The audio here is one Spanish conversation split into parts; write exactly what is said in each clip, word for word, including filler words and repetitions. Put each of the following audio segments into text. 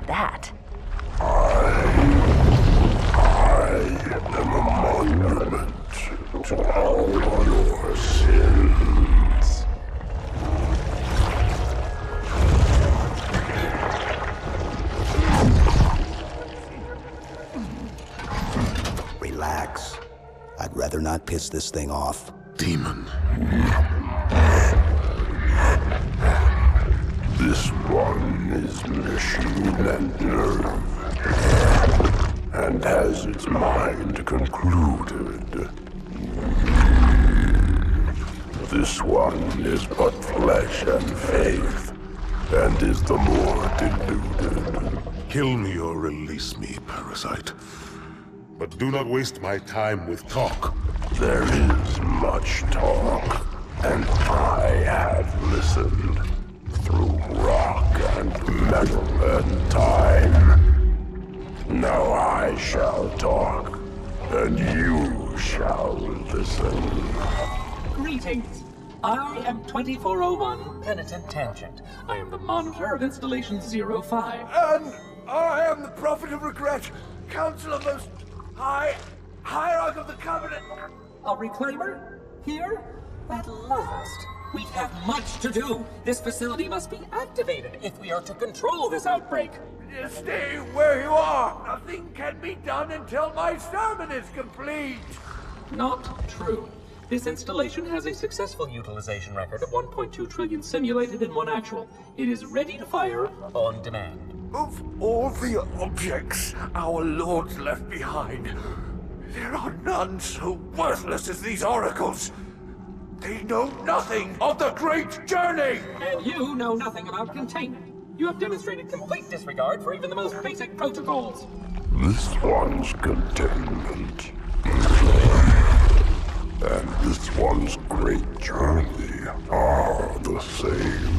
that. I am a monument to all your sins. Relax. I'd rather not piss this thing off. Demon. This one is machine and nerve, and has its mind concluded. This one is but flesh and faith, and is the more deluded. Kill me or release me, parasite. But do not waste my time with talk. There is much talk, and I have listened through rock and metal and time. Now I shall talk, and you shall listen. Greetings. I am twenty-four oh one Penitent Tangent. I am the monitor of Installation zero five. And I am the Prophet of Regret, Council of Most High, Hierarch of the Covenant. A reclaimer? Here? At last. We have much to do. This facility must be activated if we are to control this outbreak. Stay where you are. Nothing can be done until my sermon is complete. Not true. This installation has a successful utilization record of one point two trillion simulated and one actual. It is ready to fire on demand. Of all the objects our lords left behind, there are none so worthless as these oracles. They know nothing of the great journey! And you know nothing about containment. You have demonstrated complete disregard for even the most basic protocols. This one's containment. And this one's great journey are the same.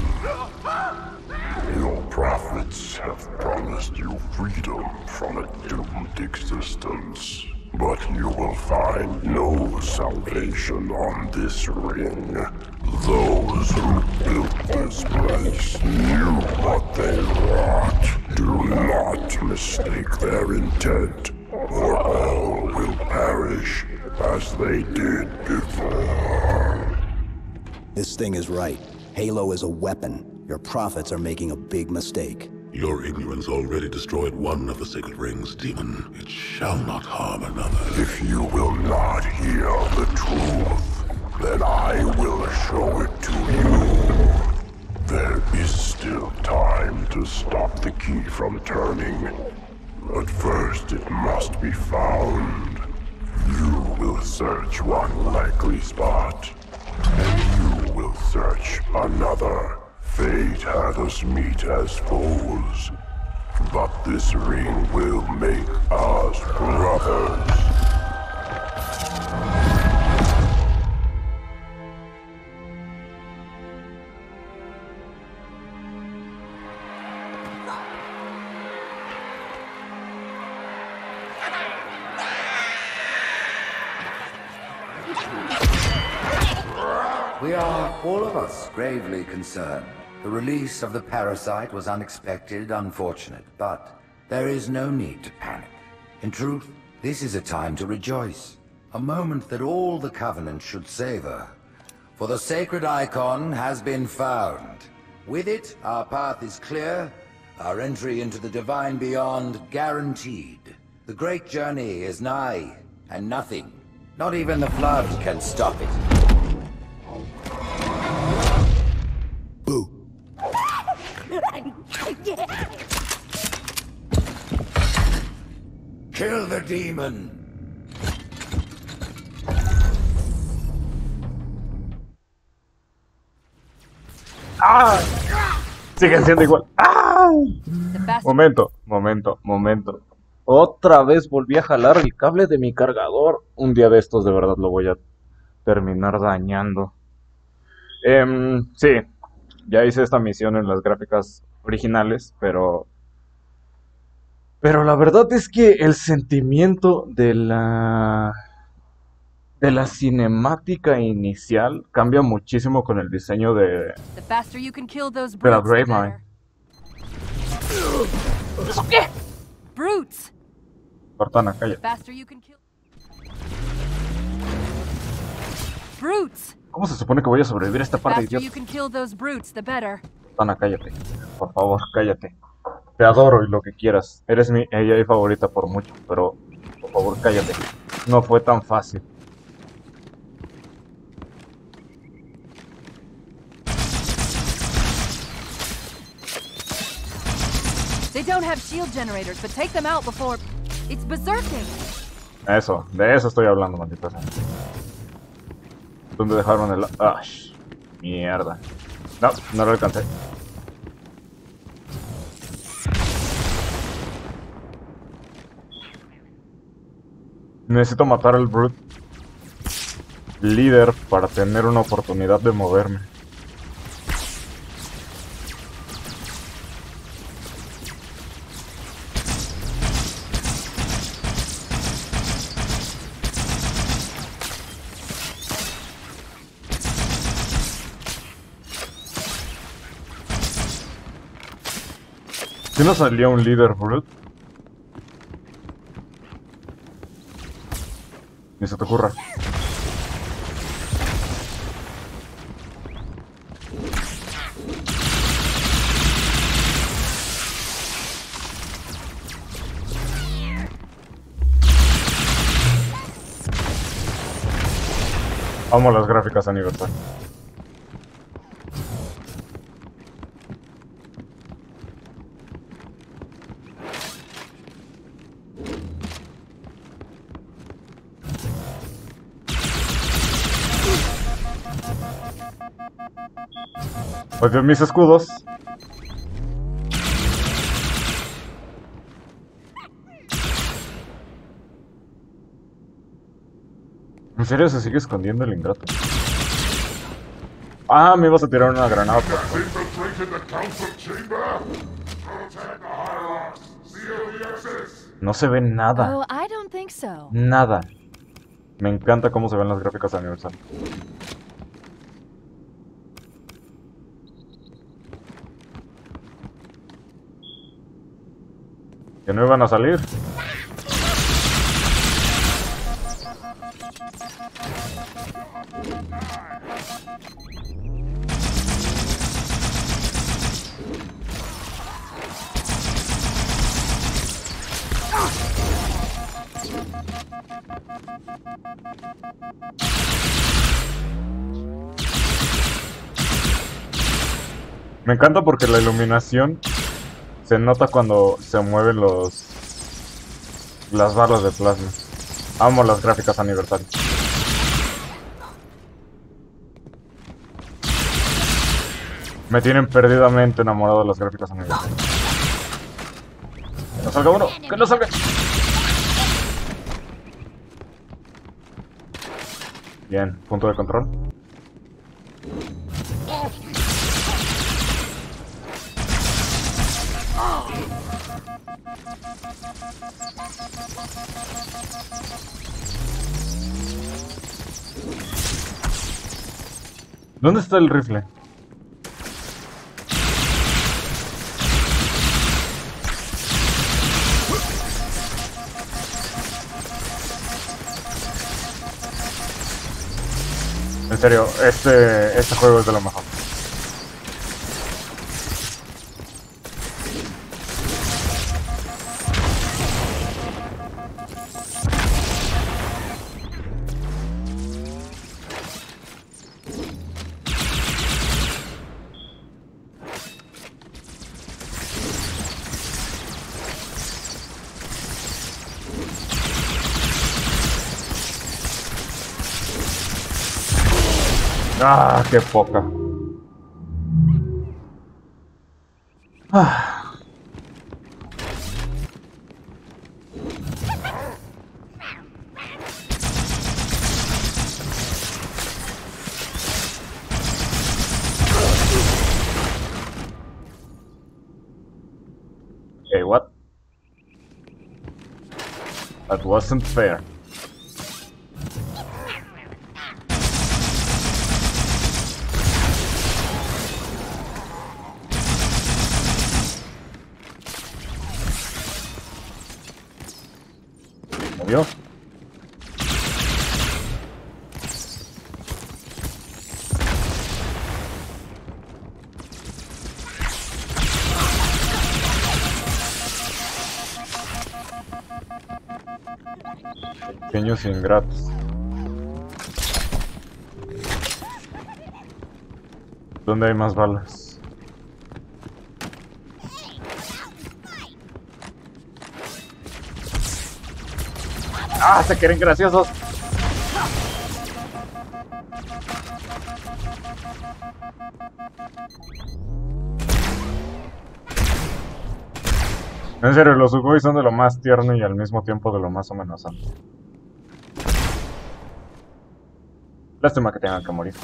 Your prophets have promised you freedom from a doomed existence. But you will find no salvation on this ring. Those who built this place knew what they wrought. Do not mistake their intent, or all will perish as they did before. This thing is right. Halo is a weapon. Your prophets are making a big mistake. Your ignorance already destroyed one of the sacred rings, demon. It shall not harm another. If you will not hear the truth, then I will show it to you. There is still time to stop the key from turning. But first it must be found. You will search one likely spot, and you will search another. Fate had us meet as foes, but this ring will make us brothers. We are, all of us, gravely concerned. The release of the parasite was unexpected, unfortunate, but there is no need to panic. In truth, this is a time to rejoice. A moment that all the Covenant should savor. For the sacred icon has been found. With it, our path is clear, our entry into the divine beyond guaranteed. The great journey is nigh, and nothing, not even the flood, can stop it. Boo. Kill the demon! ¡Ah! Siguen siendo igual. ¡Ah! Momento, momento, momento. Otra vez volví a jalar el cable de mi cargador. Un día de estos de verdad lo voy a terminar dañando. Eh, sí, ya hice esta misión en las gráficas originales, pero... Pero la verdad es que el sentimiento de la... de la cinemática inicial cambia muchísimo con el diseño de... de la Gravemind. ¿Eso qué? Brutes. Cortana, calla. Faster you can kill. Brutes. ¿Cómo se supone que voy a sobrevivir a esta parte, Faster idiota? you can kill those brutes, the better. Cortana, cállate. Por favor, cállate. Te adoro y lo que quieras. Eres mi A I favorita por mucho, pero por favor, cállate. No fue tan fácil. They don't have shield generators, but take them out before it's berserking. Eso, de eso estoy hablando, maldita sea. ¿Dónde dejaron el... Ah, mierda. No, no lo alcancé. Necesito matar al Brute líder para tener una oportunidad de moverme. ¿Si no salía un líder Brute? Ni se te ocurra. Amo las gráficas aniversario. Pues de mis escudos. ¿En serio se sigue escondiendo el ingrato? Ah, me ibas a tirar una granada. Por favor. No se ve nada. Oh, I don't think so. Nada. Me encanta cómo se ven las gráficas de aniversario. Que no iban a salir. Me encanta porque la iluminación se nota cuando se mueven los las barras de plasma. Amo las gráficas aniversario. Me tienen perdidamente enamorado de las gráficas aniversario. Que no salga uno, que no salga. Bien, punto de control. ¿Dónde está el rifle? En serio, este, este juego es de lo mejor. Ah, qué poca. Ah. Okay, what? That wasn't fair. Dios. Pequeños ingratos. ¿Dónde hay más balas? ¡Ah! Se quieren graciosos. En serio, los Sugoi son de lo más tierno y al mismo tiempo de lo más amenazante. Lástima que tengan que morir.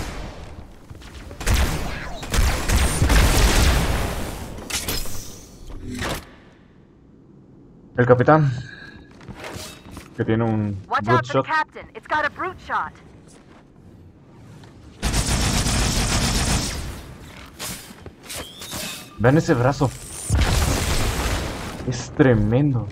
El capitán, que tiene un Watch brute out for shot. the captain. It's got a brute shot. Vean ese brazo. Es tremendo.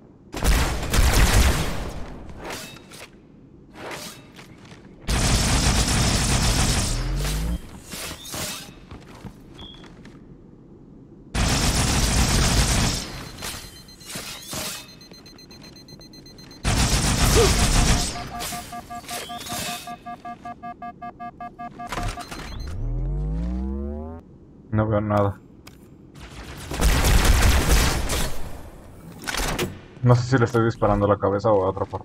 No veo nada. No sé si le estoy disparando a la cabeza o a otra parte.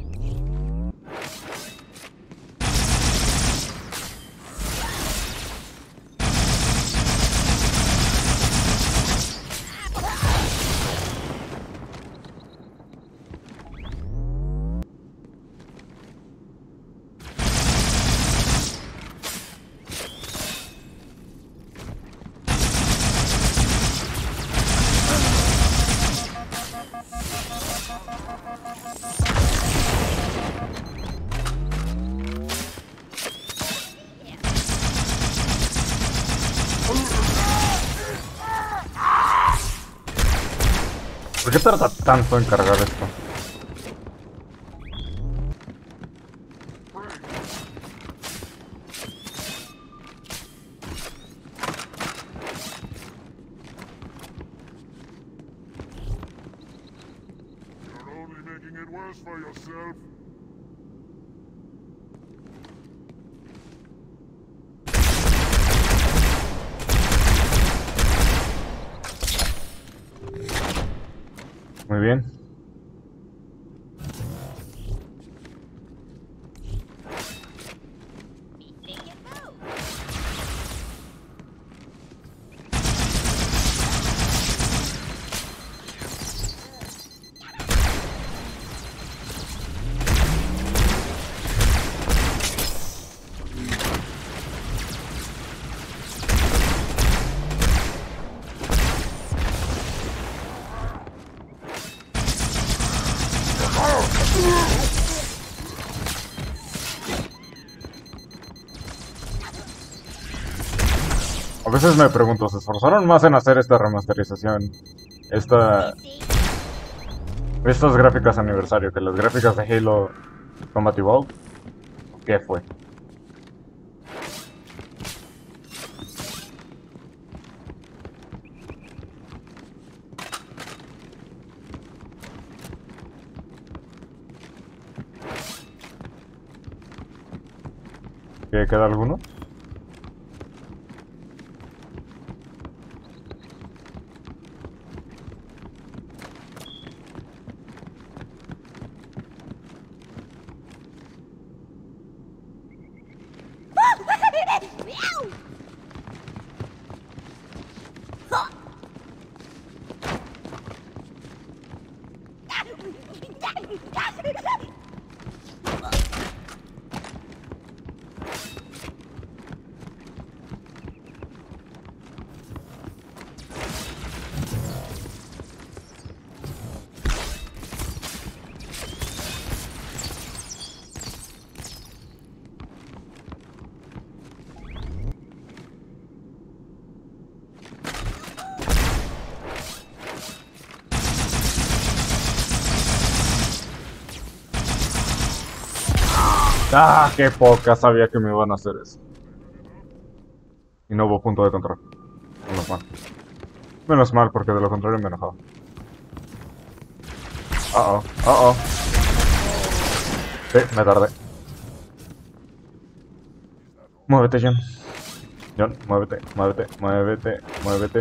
¿Por qué tarda tanto en cargar esto? You're only making it worse for yourself. Muy bien. A veces me pregunto, ¿se esforzaron más en hacer esta remasterización? Esta... Estas gráficas aniversario que las gráficas de Halo Combat Evolved. ¿Qué fue? ¿Qué queda alguno? Ah, qué poca, sabía que me iban a hacer eso. Y no hubo punto de control. Menos mal. Menos mal, porque de lo contrario me enojaba. Uh oh, uh oh. Sí, me tardé. Muévete, John. John, muévete, muévete, muévete, muévete.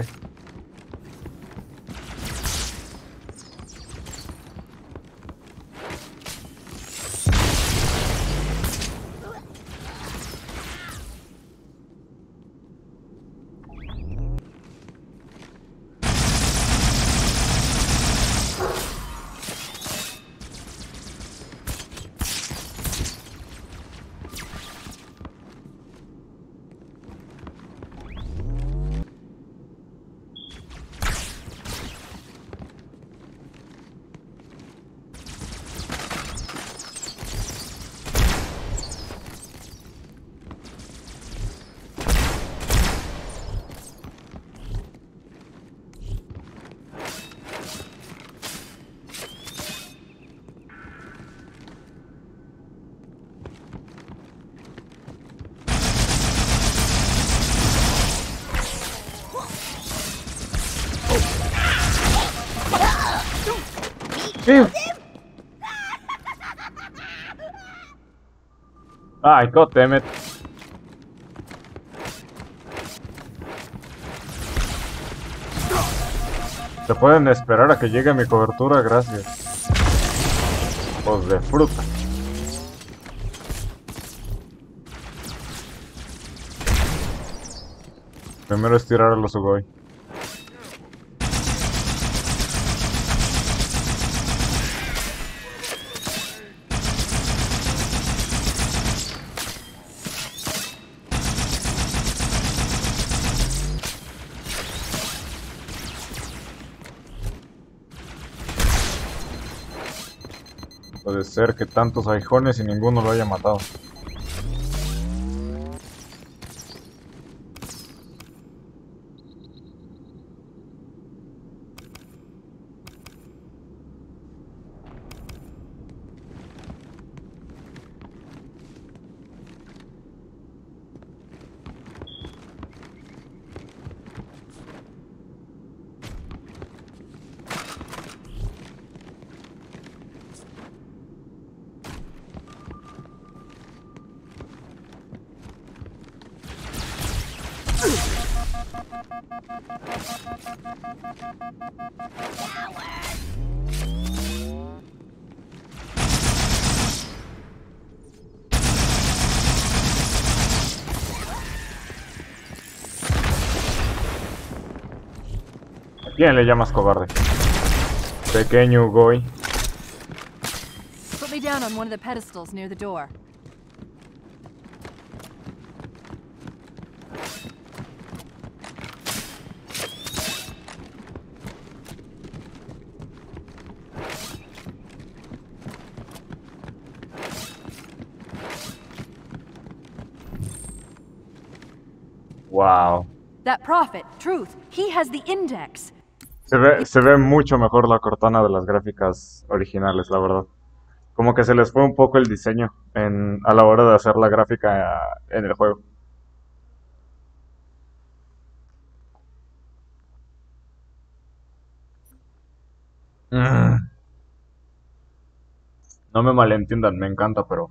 Ew. Ay, god damn it. Se pueden esperar a que llegue mi cobertura, gracias. Hijos de fruta. Primero es tirar a los Sugoi. Puede ser que tantos aguijones y ninguno lo haya matado. ¿A quién le llamas cobarde? Pequeño Ugoi. Put me down on one of the pedestals near the door. Wow. That prophet, Truth, he has the index. Se ve, se ve mucho mejor la Cortana de las gráficas originales, la verdad. Como que se les fue un poco el diseño en, a la hora de hacer la gráfica en el juego. Mm. No me malentiendan, me encanta, pero...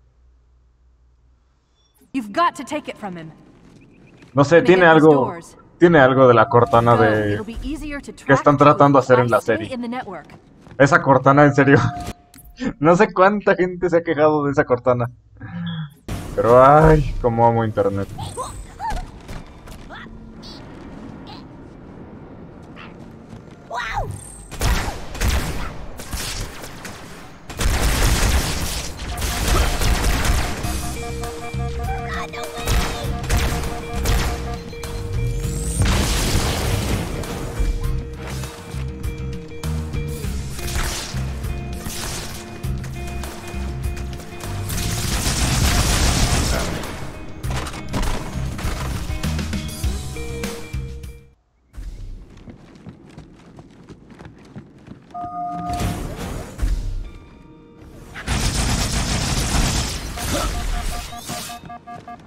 You've got to take it from him. No sé, tiene algo... Tiene algo de la Cortana de... que están tratando de hacer en la serie. Esa Cortana, en serio. No sé cuánta gente se ha quejado de esa Cortana. Pero ay, cómo amo internet.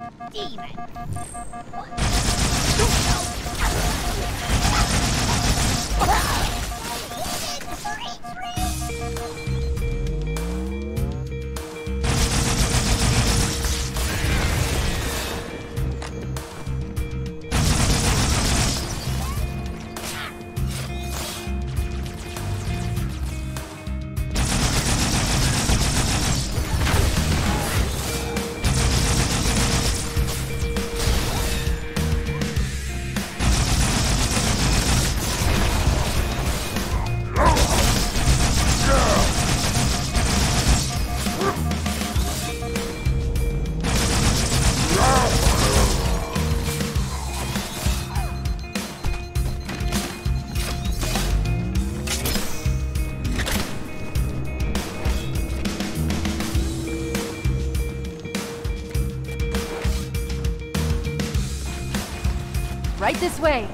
Right this way.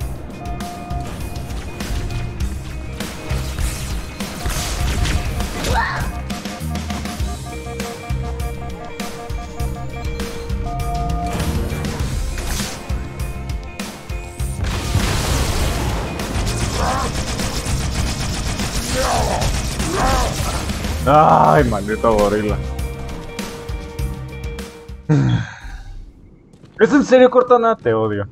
Ay, maldito gorila. ¿Es en serio, Cortana? Te odio.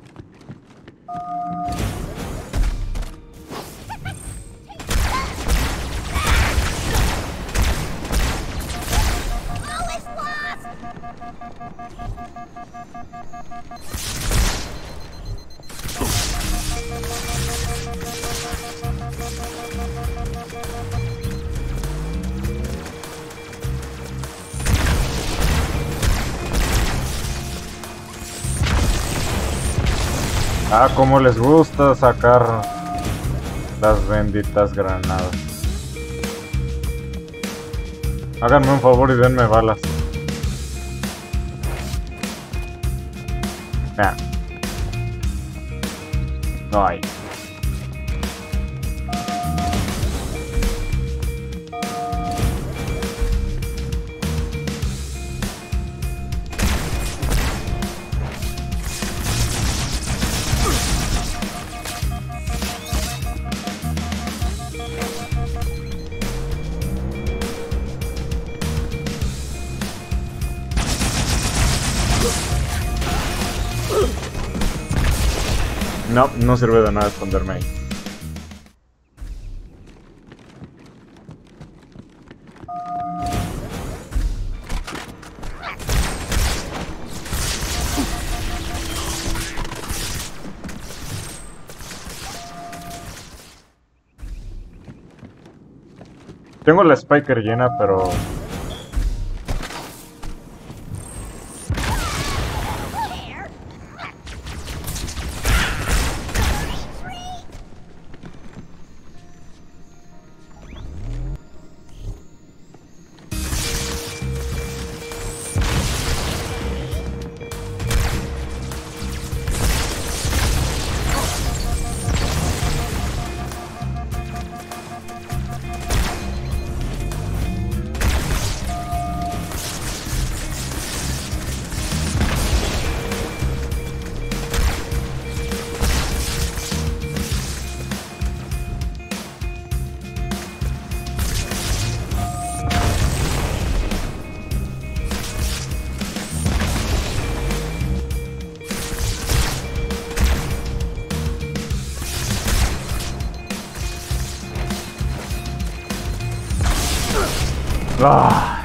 Ah, cómo les gusta sacar las benditas granadas. Háganme un favor y denme balas. Nah. No hay. No, no sirve de nada esconderme ahí. Tengo la Spiker llena, pero... Ah.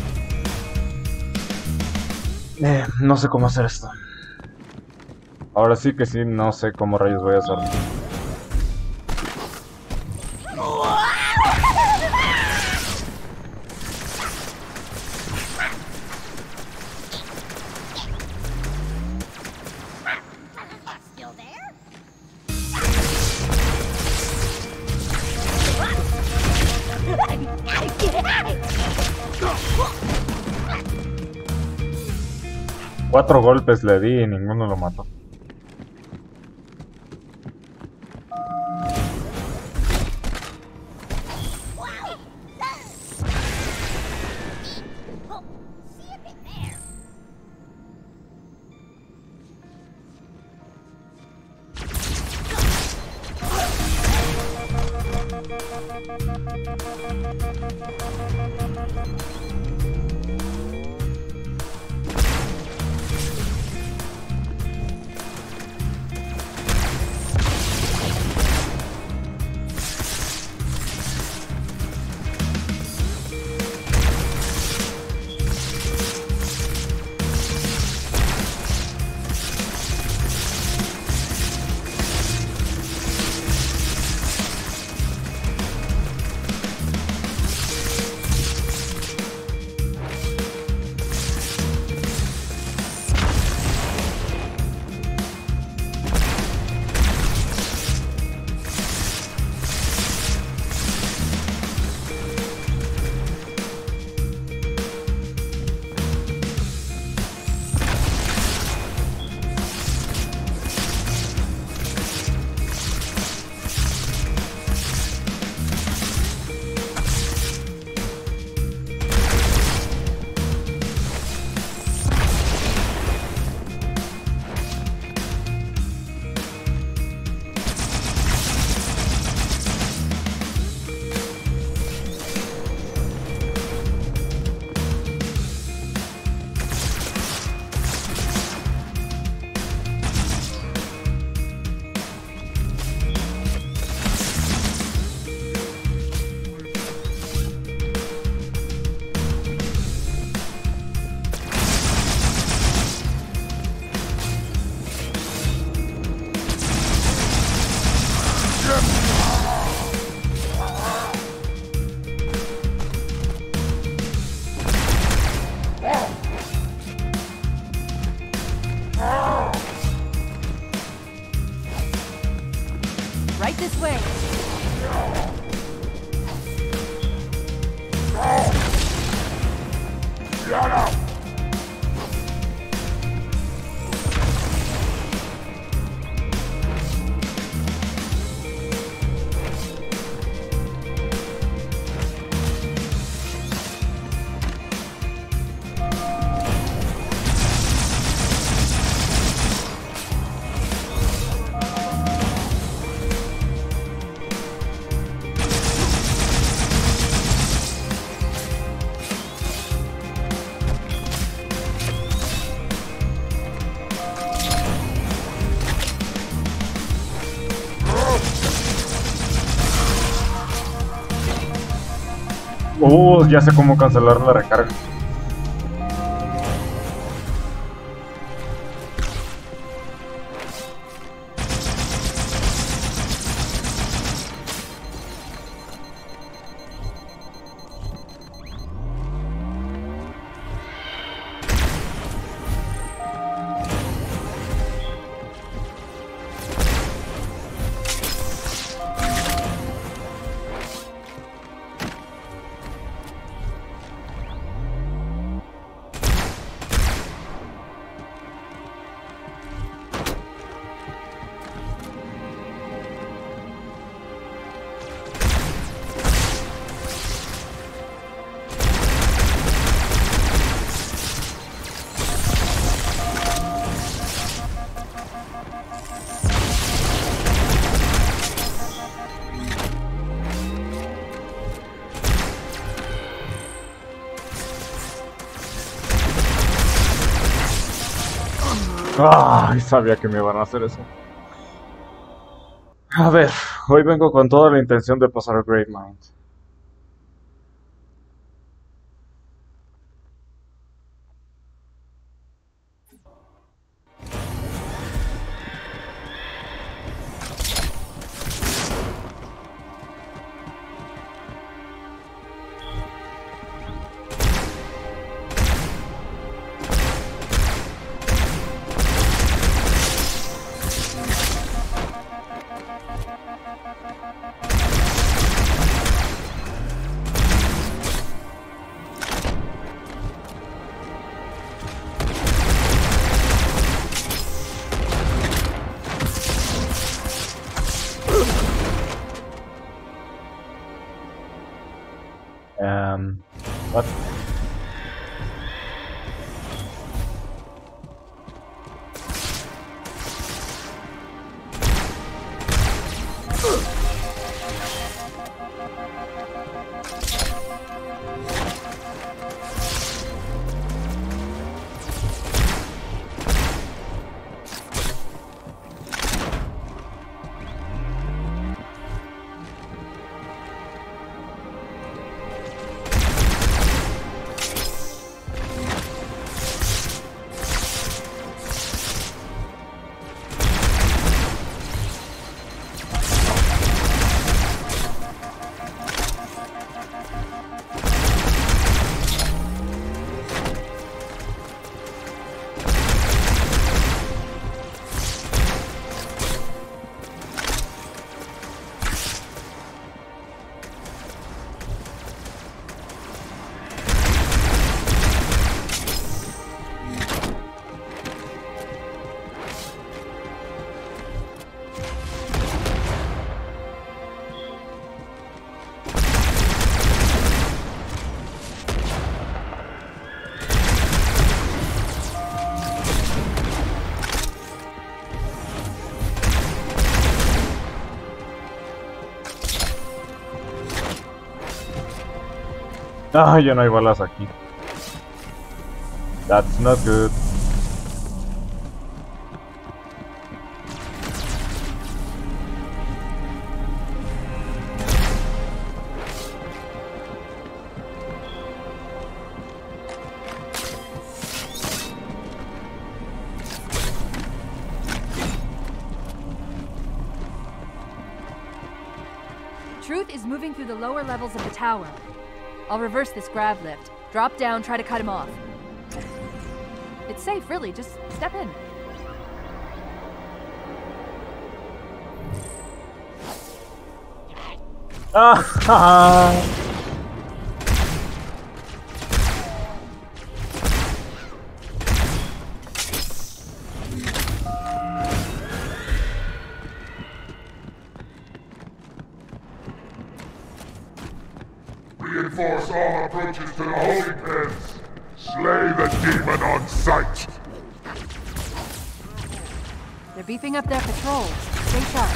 Eh, no sé cómo hacer esto. Ahora sí que sí, no sé cómo rayos voy a hacerlo. Cuatro golpes le di y ninguno lo mató. Right this way. Shut up! Oh, ya sé cómo cancelar la recarga. Ay, sabía que me iban a hacer eso. A ver, hoy vengo con toda la intención de pasar el Gravemind. Um, what? Ah, ya no hay balas aquí. That's not good. Truth is moving through the lower levels of the tower. I'll reverse this grav lift. Drop down, try to cut him off. It's safe, really. Just step in. Ah, Reinforce all approaches to the holding pens. Slay the demon on sight. They're beefing up their patrols. Stay sharp.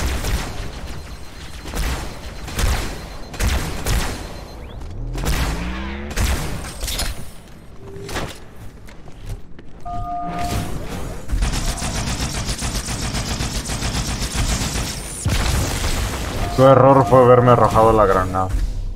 su error fue haberme arrojado la granada.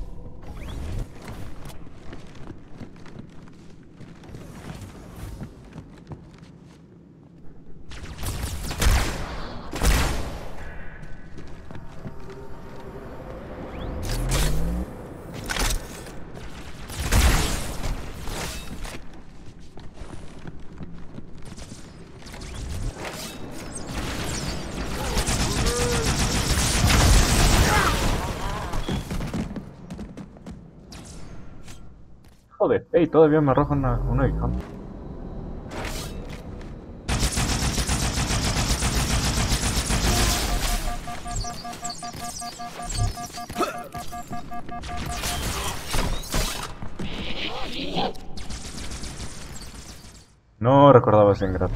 Joder, hey, todavía me arroja una, una aguijón. No recordaba ese ingrato.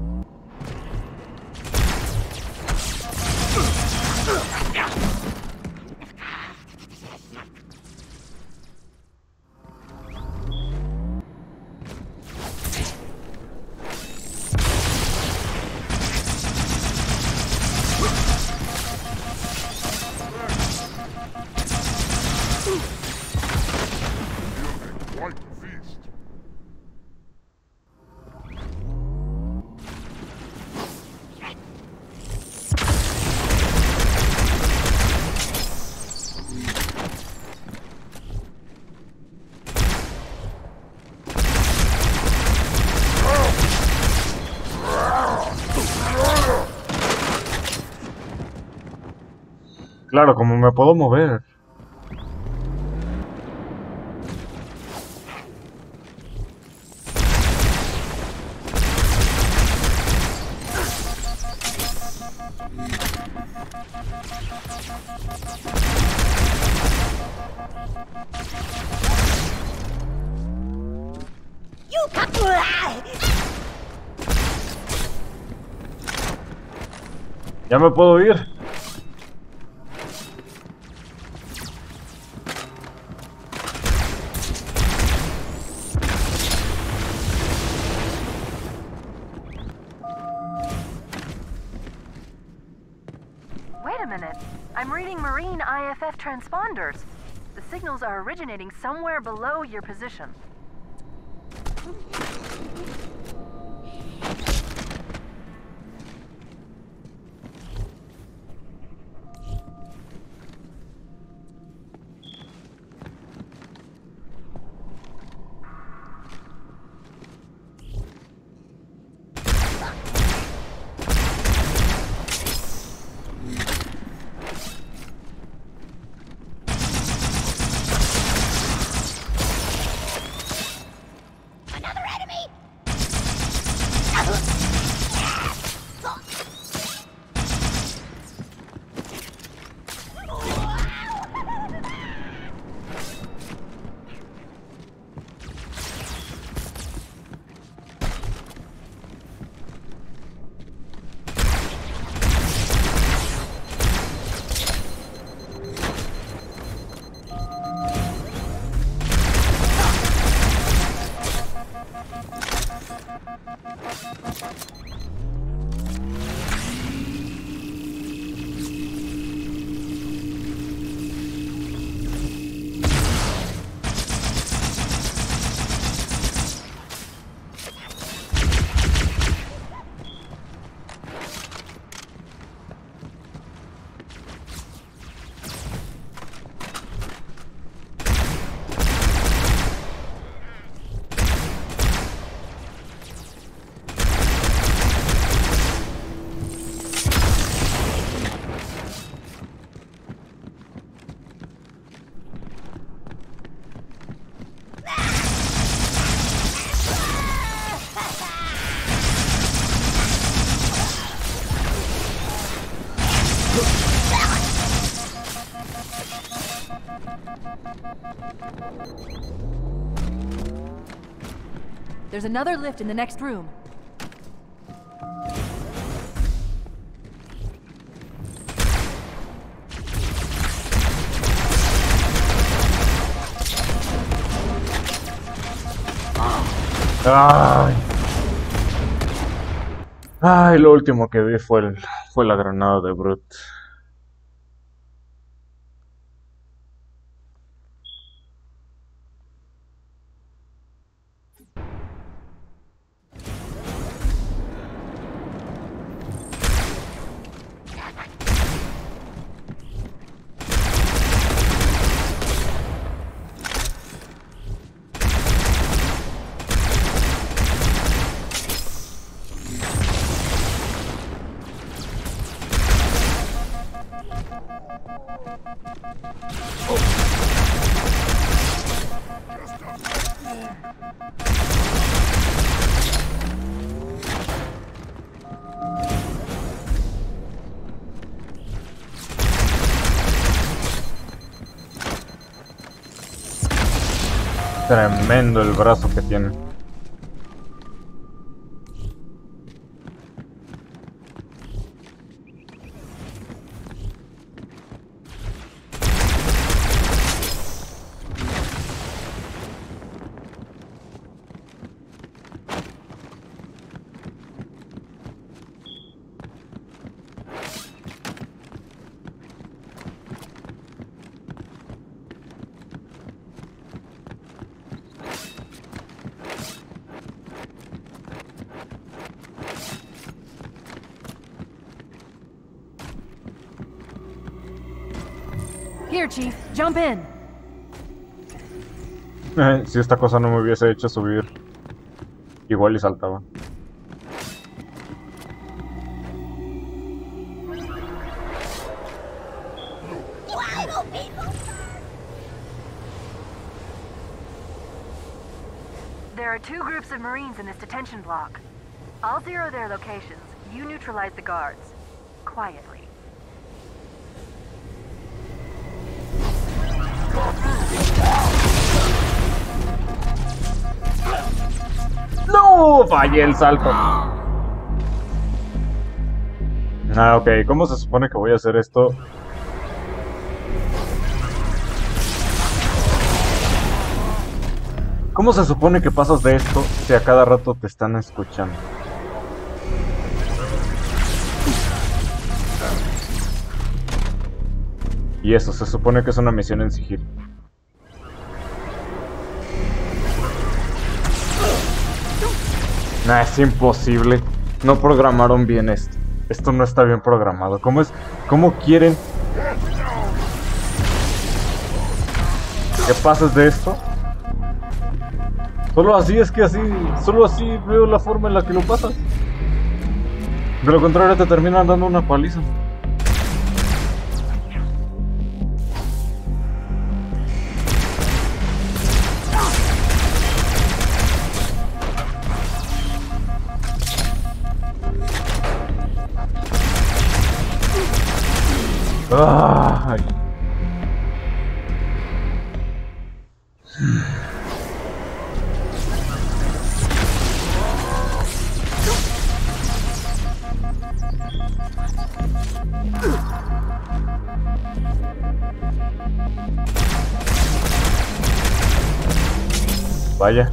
Claro, como me puedo mover. Ya me puedo ir. I'm reading Marine I F F transponders. The signals are originating somewhere below your position. There's another lift in the next room. Ay. Ay, lo último que vi fue, el, fue la granada de Brute. Tremendo el brazo que tiene. Here, Chief, jump in. Eh, si esta cosa no me hubiese hecho subir, igual y saltaba. There are two groups of Marines in this detention block. I'll zero their locations. You neutralize the guards. Quietly. ¡No! Fallé el salto. Ah, ok. ¿Cómo se supone que voy a hacer esto? ¿Cómo se supone que pasas de esto si a cada rato te están escuchando? Y eso, se supone que es una misión en sigilo. Nah, es imposible. No programaron bien esto. Esto no está bien programado. ¿Cómo es? ¿Cómo quieren que pases de esto? Solo así, es que así, solo así veo la forma en la que lo pasas. De lo contrario te terminan dando una paliza. Ay. Vaya.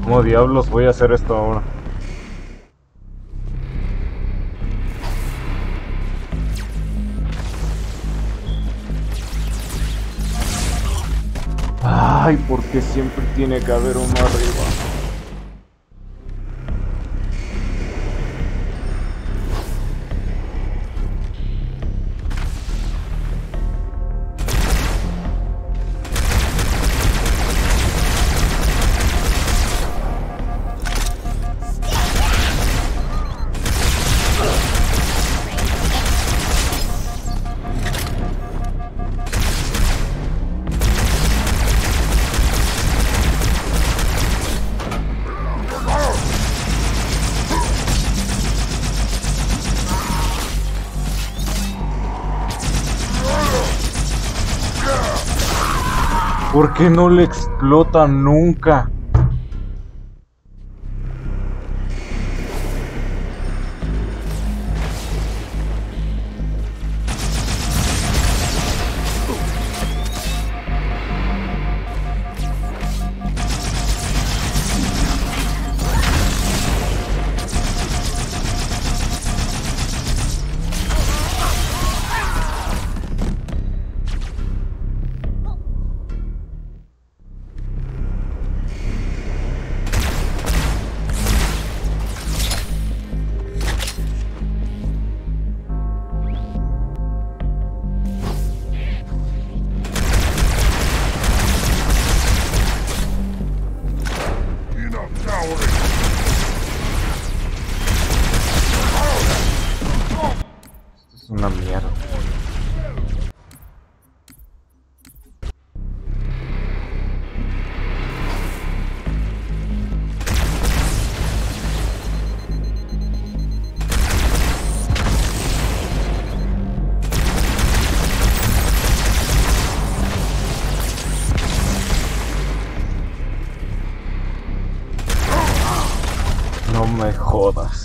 ¿Cómo diablos voy a hacer esto ahora? Ay, ¿por qué siempre tiene que haber uno arriba? ¿Por qué no le explota nunca? Es una mierda. No me jodas.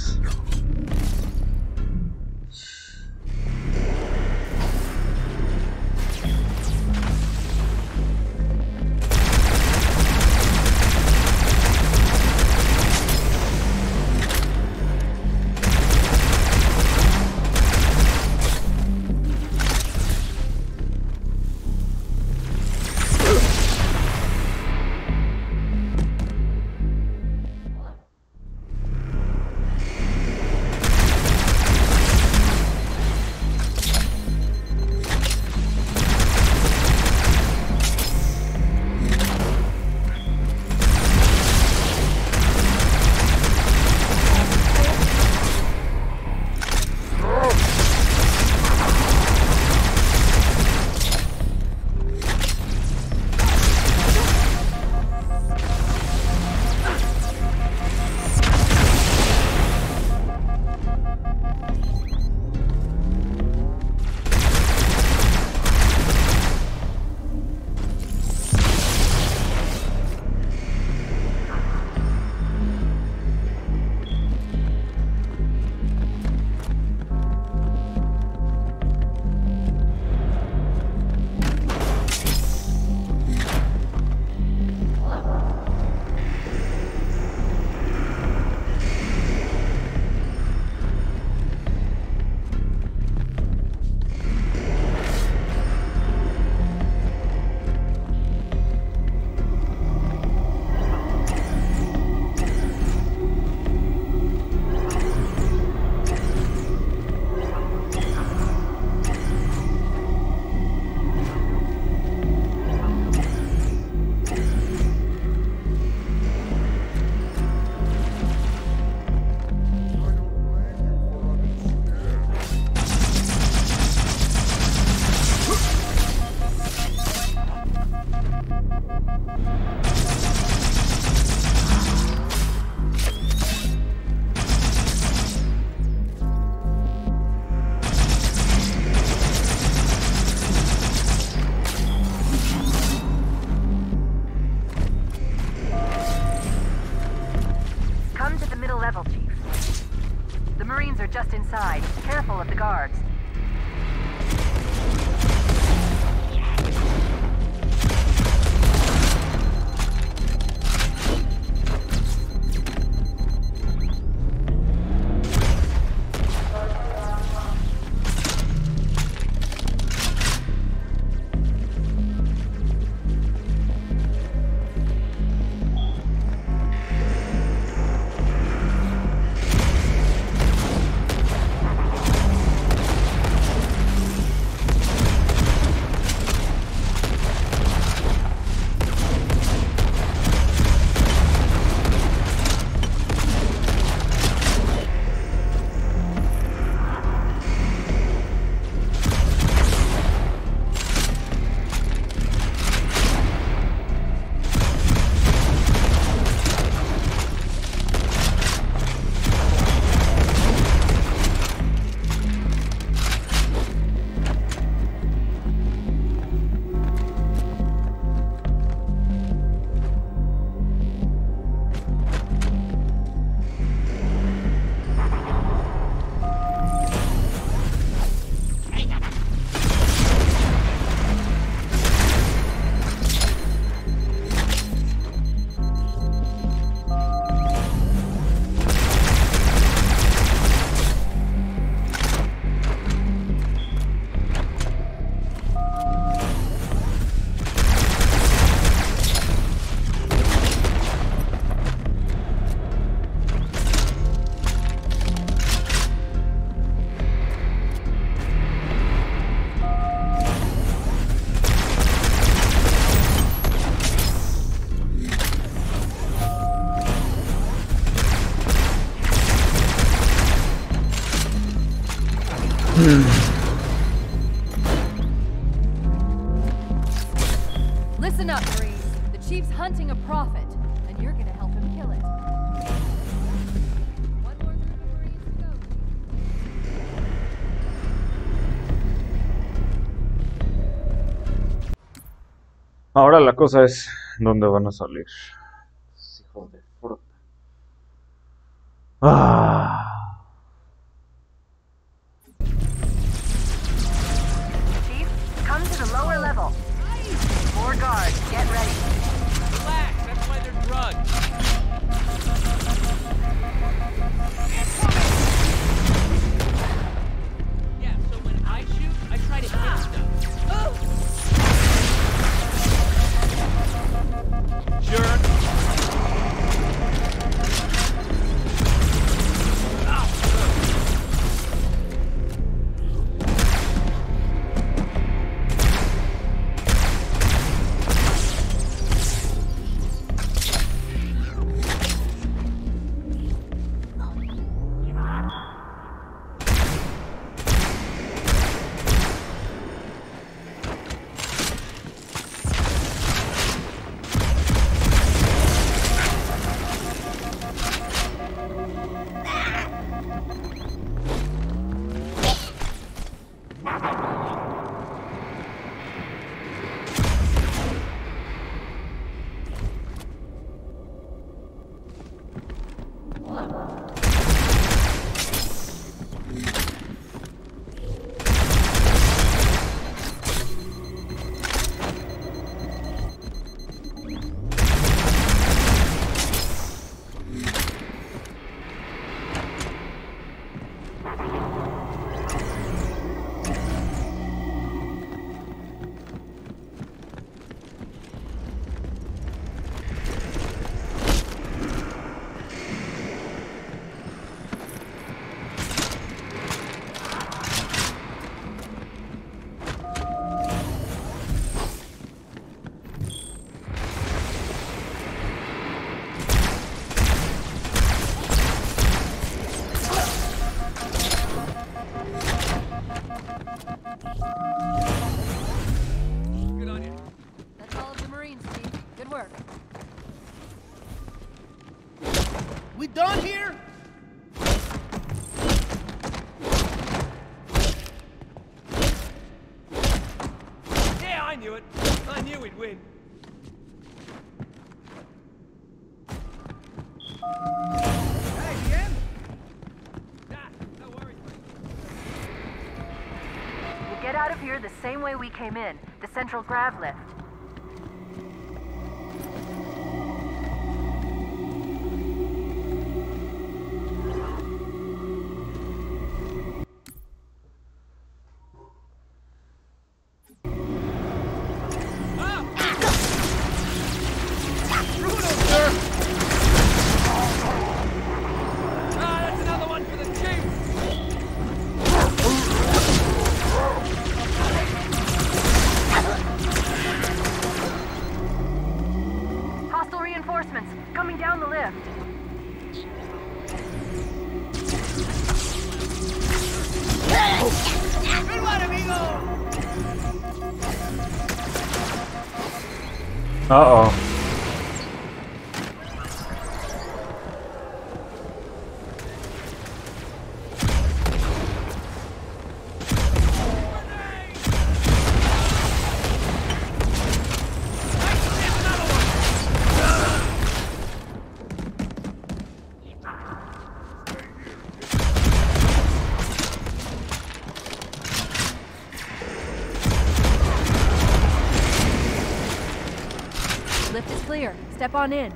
Just inside. Careful of the guards. Listen up, Marines. The Chief's hunting a prophet, and you're gonna help him kill it. One more group of Marines to go. Ahora la cosa es dónde van a salir. Hijos de fruta. Ah. Chief, come to the lower level. More guards, get ready. Relax, that's why they're drugged. Yeah, so when I shoot, I try to hit stuff. Sure. We done here? Yeah, I knew it. I knew we'd win. Hey, D M? Nah, no worries. We'll get out of here the same way we came in, the central grav lift. Coming down the lift. Good one, amigo! Uh-oh. Lift is clear. Step on in.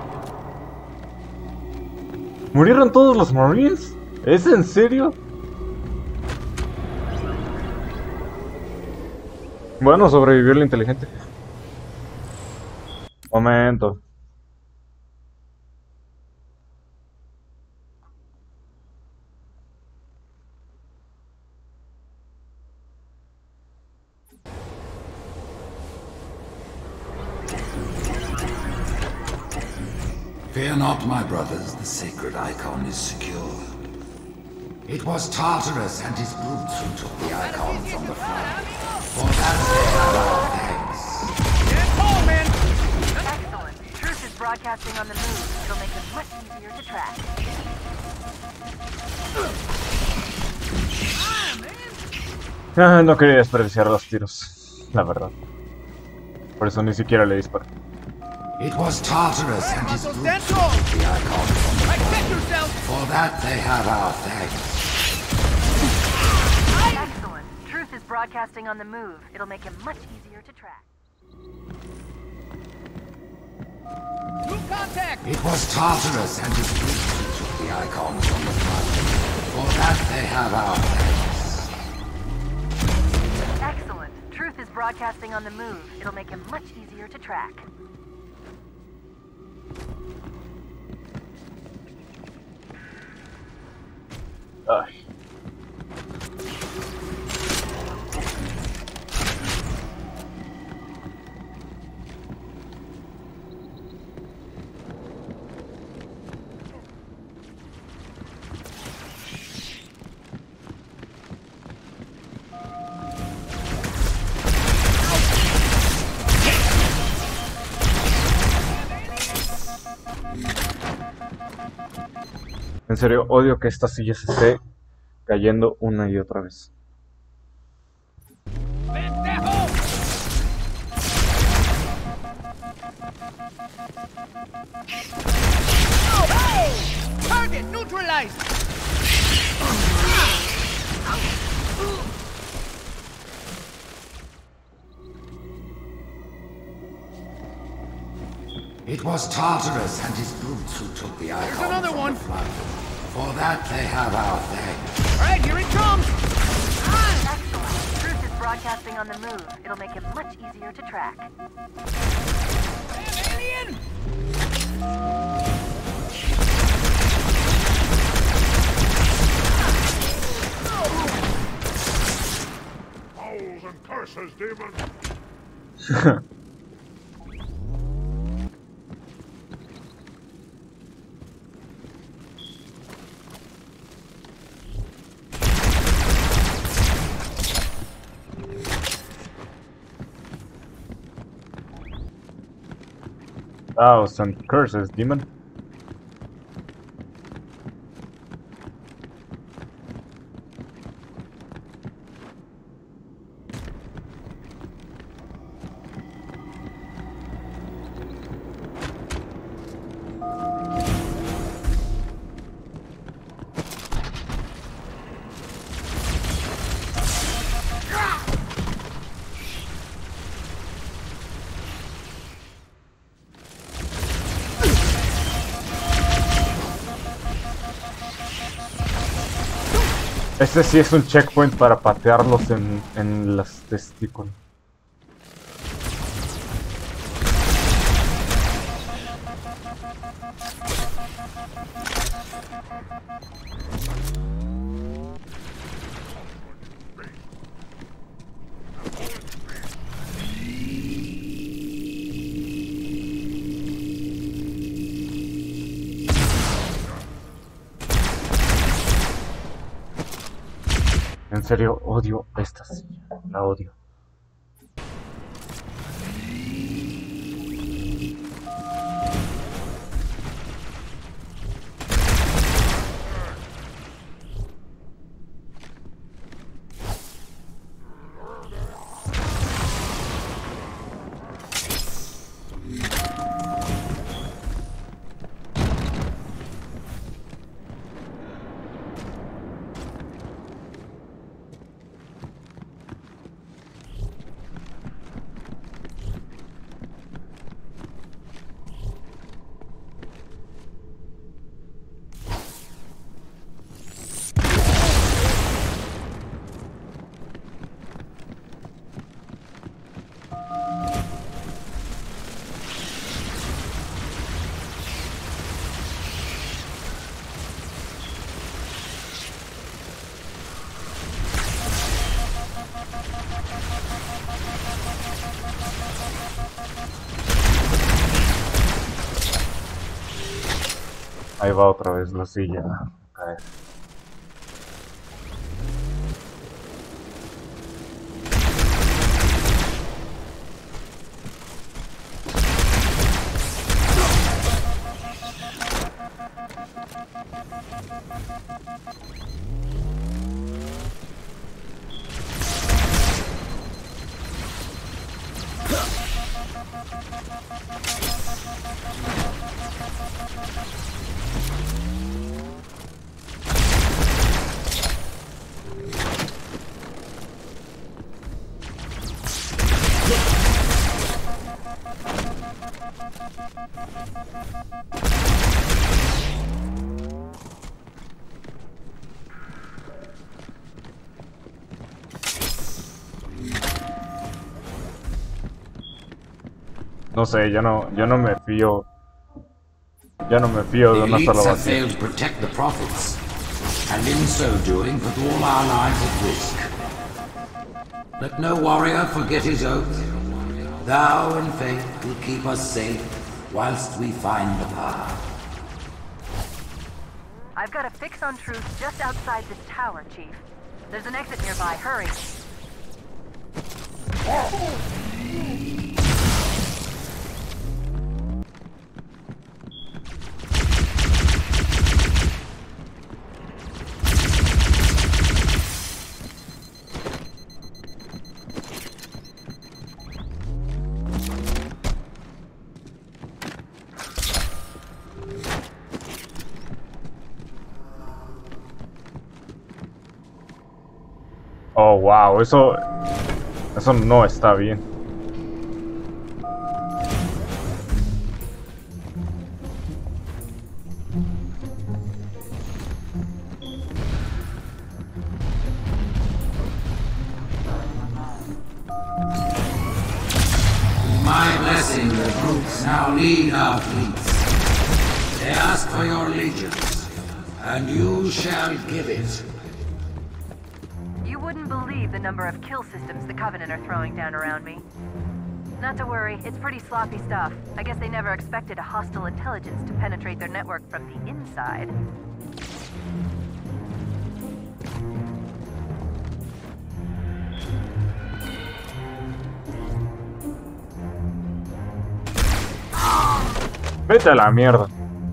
¿Murieron todos los Marines? ¿Es en serio? Bueno, sobrevivió el inteligente. Momento. Fear not, my brothers, the sacred icon is secure. It was Tartarus and his brutes who took the icon from the flood. For that they have our thanks. broadcasting on the move. It'll make it much easier to track. Ah, no quería desperdiciar los tiros, la verdad. Por eso ni siquiera le disparé. It was Tartarus and his group the icon. For that they have our thanks. Excellent. Truth is broadcasting on the move. It'll make him much easier to track. Contact! It was Tartarus and his group who took the icon from the front. For that they have our thanks. Excellent. Truth is broadcasting on the move. It'll make him much easier to track. Ay. En serio, odio que esta silla se esté cayendo una y otra vez. Target neutralized. It was Tartarus and his brutes who took the icon. There's another from one. The flood. For that they have our thanks. All right, here it comes. Excellent. Truth is broadcasting on the move. It'll make him much easier to track. Damn alien! Owls and curses, demon! Owls and curses, demon. Este sí es un checkpoint para patearlos en, en las testículos. En serio, odio esta silla. La odio. Ahí va otra vez la silla a caer. No sé, yo no, yo no me fío. Yo no me fío de una sola have failed to protect the prophets, and in so doing put all our lives at risk. Let no warrior forget his oath. Thou and faith will keep us safe whilst we find the path. I've got a fix on truth just outside this tower, Chief. There's an exit nearby. Hurry. Oh, wow, eso, eso no está bien. My blessing, the brutes now lead our fleets. They ask for your allegiance, and you shall give it. You wouldn't believe the number of kill systems the Covenant are throwing down around me. Not to worry, it's pretty sloppy stuff. I guess they never expected a hostile intelligence to penetrate their network from the inside. Vete a la mierda.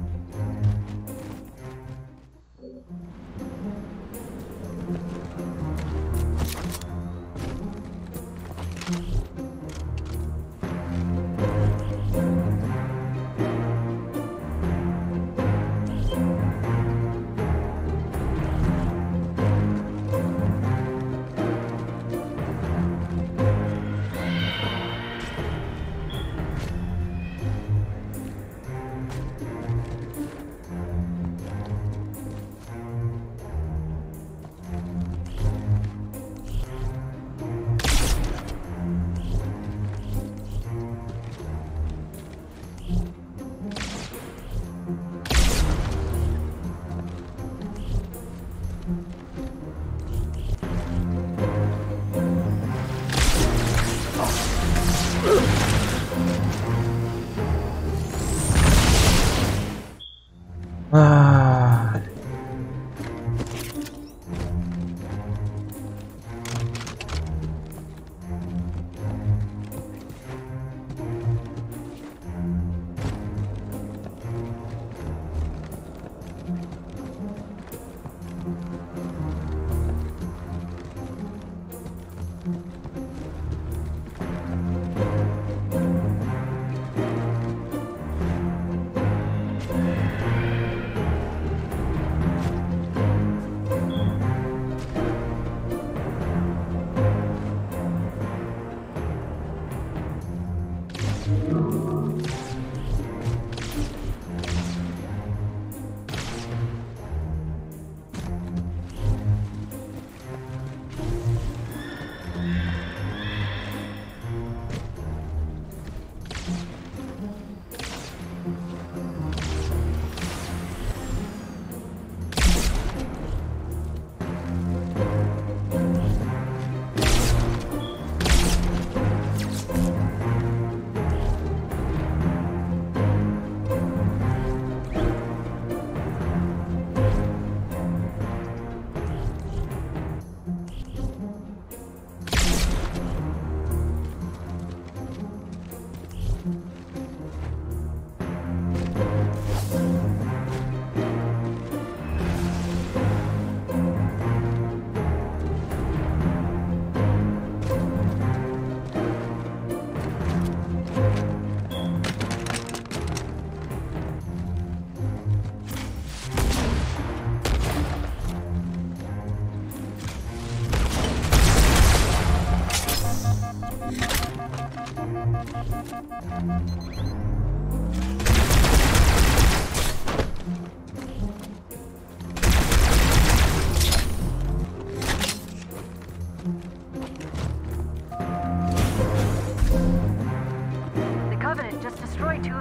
Ah.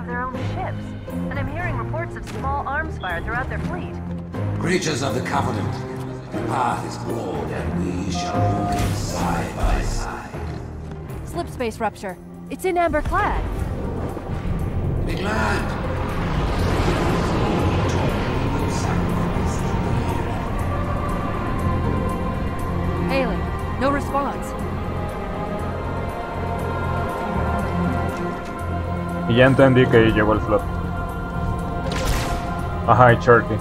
of their own ships. And I'm hearing reports of small arms fire throughout their fleet. Creatures of the Covenant, the path is broad and we shall walk it side by side. Slip space rupture. It's in Amber Clad. Be glad. Hailing. No response. Y ya entendí que llegó el flot. Ajá, y Cherokee.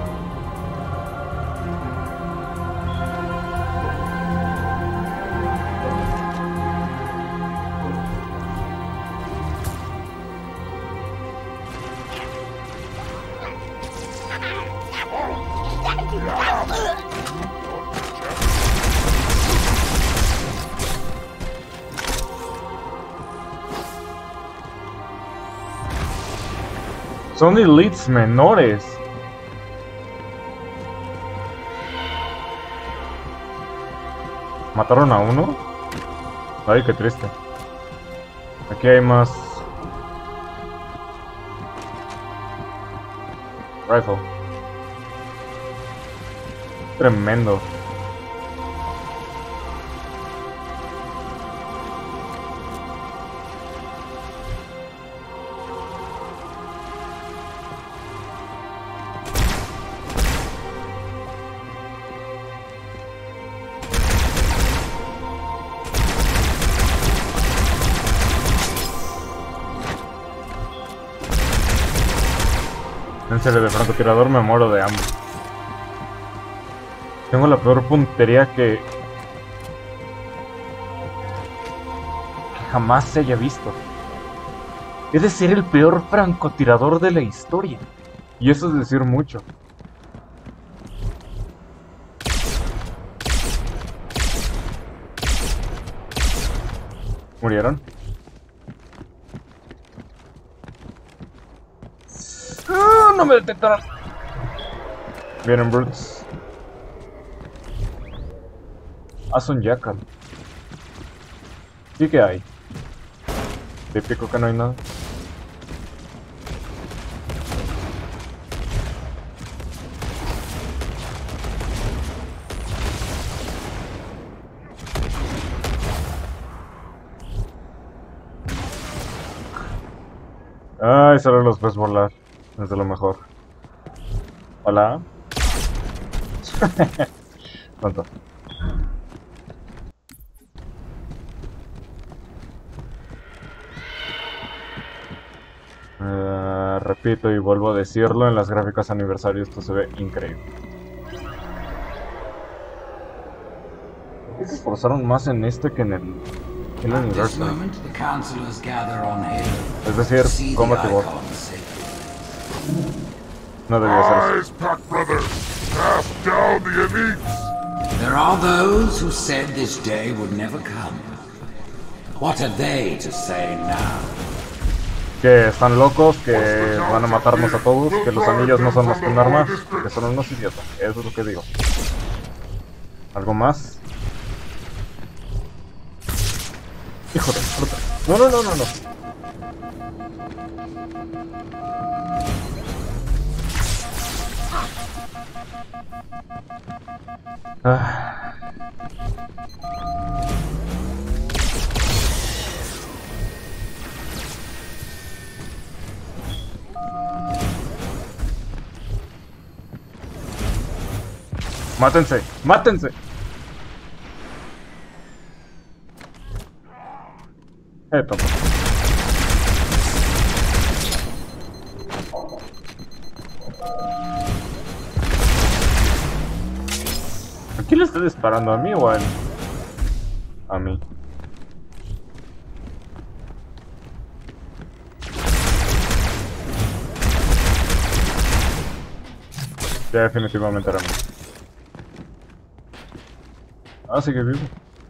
Son elites menores. ¿Mataron a uno? Ay, qué triste. Aquí hay más. Rifle. Tremendo. En serio, de francotirador me muero de hambre. Tengo la peor puntería que... que jamás se haya visto. He de ser el peor francotirador de la historia. Y eso es decir mucho. ¿Murieron? ¡Ah, no me detectaron! Vienen brutes. Haz un jackal. Sí que hay. Típico que no hay nada. Ay, solo los ves volar. Es de lo mejor. Hola. ¿Cuánto? Uh, repito y vuelvo a decirlo, en las gráficas aniversario esto se ve increíble. Se esforzaron más en este que en el, en el universo. Es decir, Combat Evolved. No debía ser eso. There are those who said this day would never come. What are they to say now? Que están locos, que van a matarnos a todos, que los anillos no son más que un arma, que son unos idiotas. Eso es lo que digo. ¿Algo más? Hijo de puta. No, no, no, no, no. Ah. Mátense, mátense. Eh, tonto. ¿A quién le está disparando? ¿A mí o a él? A mí. Ya definitivamente era a mí. Ah, sigue vivo.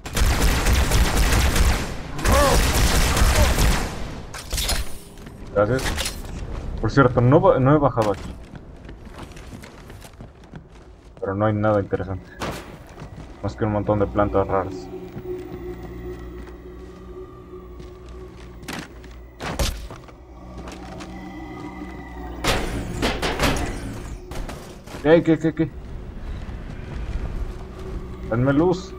Gracias. Por cierto, no, no he bajado aquí. Pero no hay nada interesante. Más que un montón de plantas raras. ¿Qué, qué, qué, qué? Denme luz.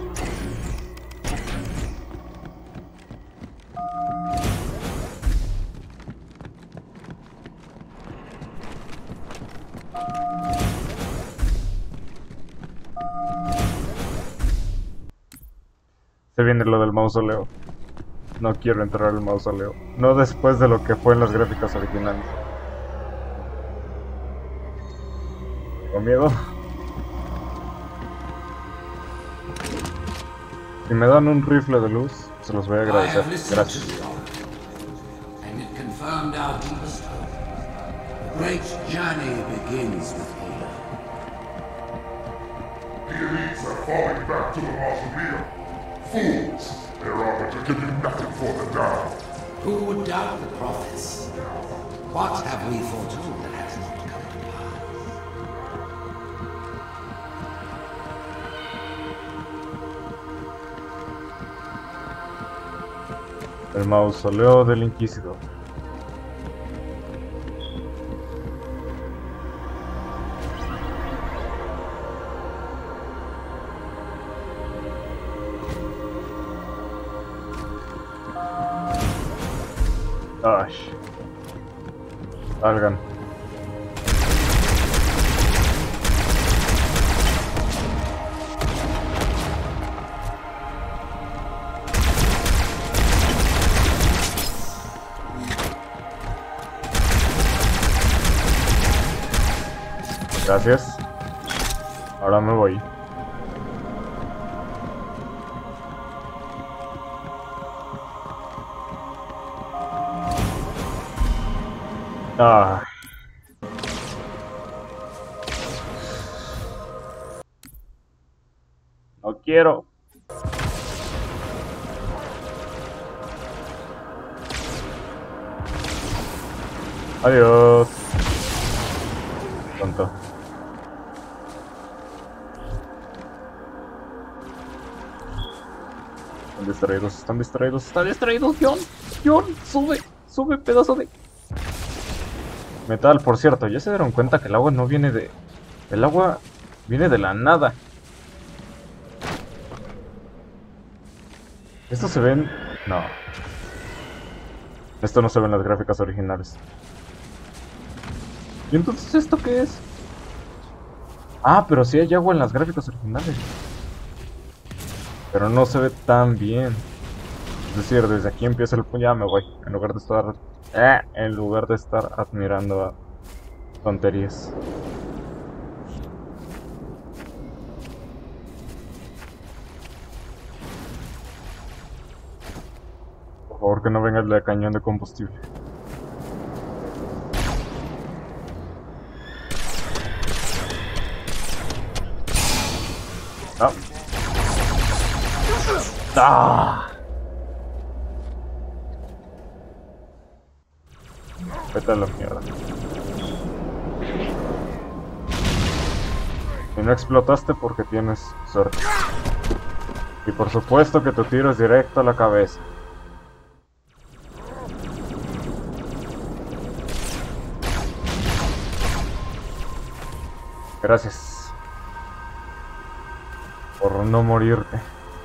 Se viene lo del mausoleo. No quiero entrar al mausoleo. No después de lo que fue en las gráficas originales. Tengo miedo. Si me dan un rifle de luz, se los voy a agradecer. Gracias. And it confirmed our deepest hope. The great journey begins with Halo. The elites are falling back to the mausoleum. Fools! Their arbiter can do nothing for them now. Who would doubt the prophets? What have we foretold that has not come to pass? El mausoleo del Inquisidor. Ay. Salgan. Gracias. Ahora me voy. Ah. No quiero. Adiós. Tonto. Están distraídos, están distraídos, están distraídos, John. John, sube, sube, pedazo de... Metal, por cierto, ya se dieron cuenta que el agua no viene de... El agua viene de la nada. Esto se ven... No. Esto no se ve en las gráficas originales. ¿Y entonces esto qué es? Ah, pero sí hay agua en las gráficas originales. Pero no se ve tan bien. Es decir, desde aquí empieza el... Ya me voy. En lugar de estar... Eh, en lugar de estar admirando a tonterías. Por favor, que no venga el de cañón de combustible. Ah. Ah. Vete a la mierda. Y no explotaste porque tienes suerte. Y por supuesto que tu tiro es directo a la cabeza. Gracias por no morirte.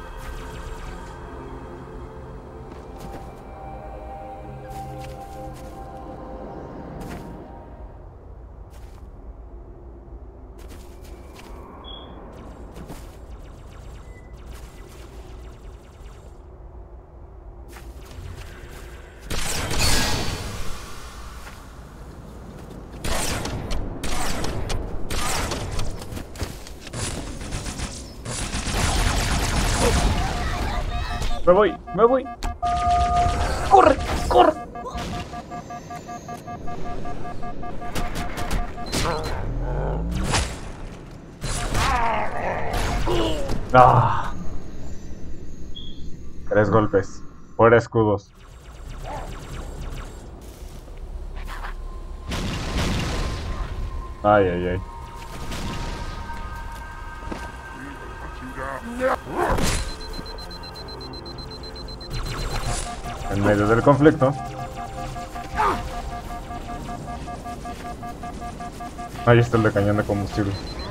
Me voy, me voy. ¡Corre! ¡Corre! Ah. Tres golpes. Fuera escudos. Ay, ay, ay. En medio del conflicto. Ahí está el de cañón de combustible.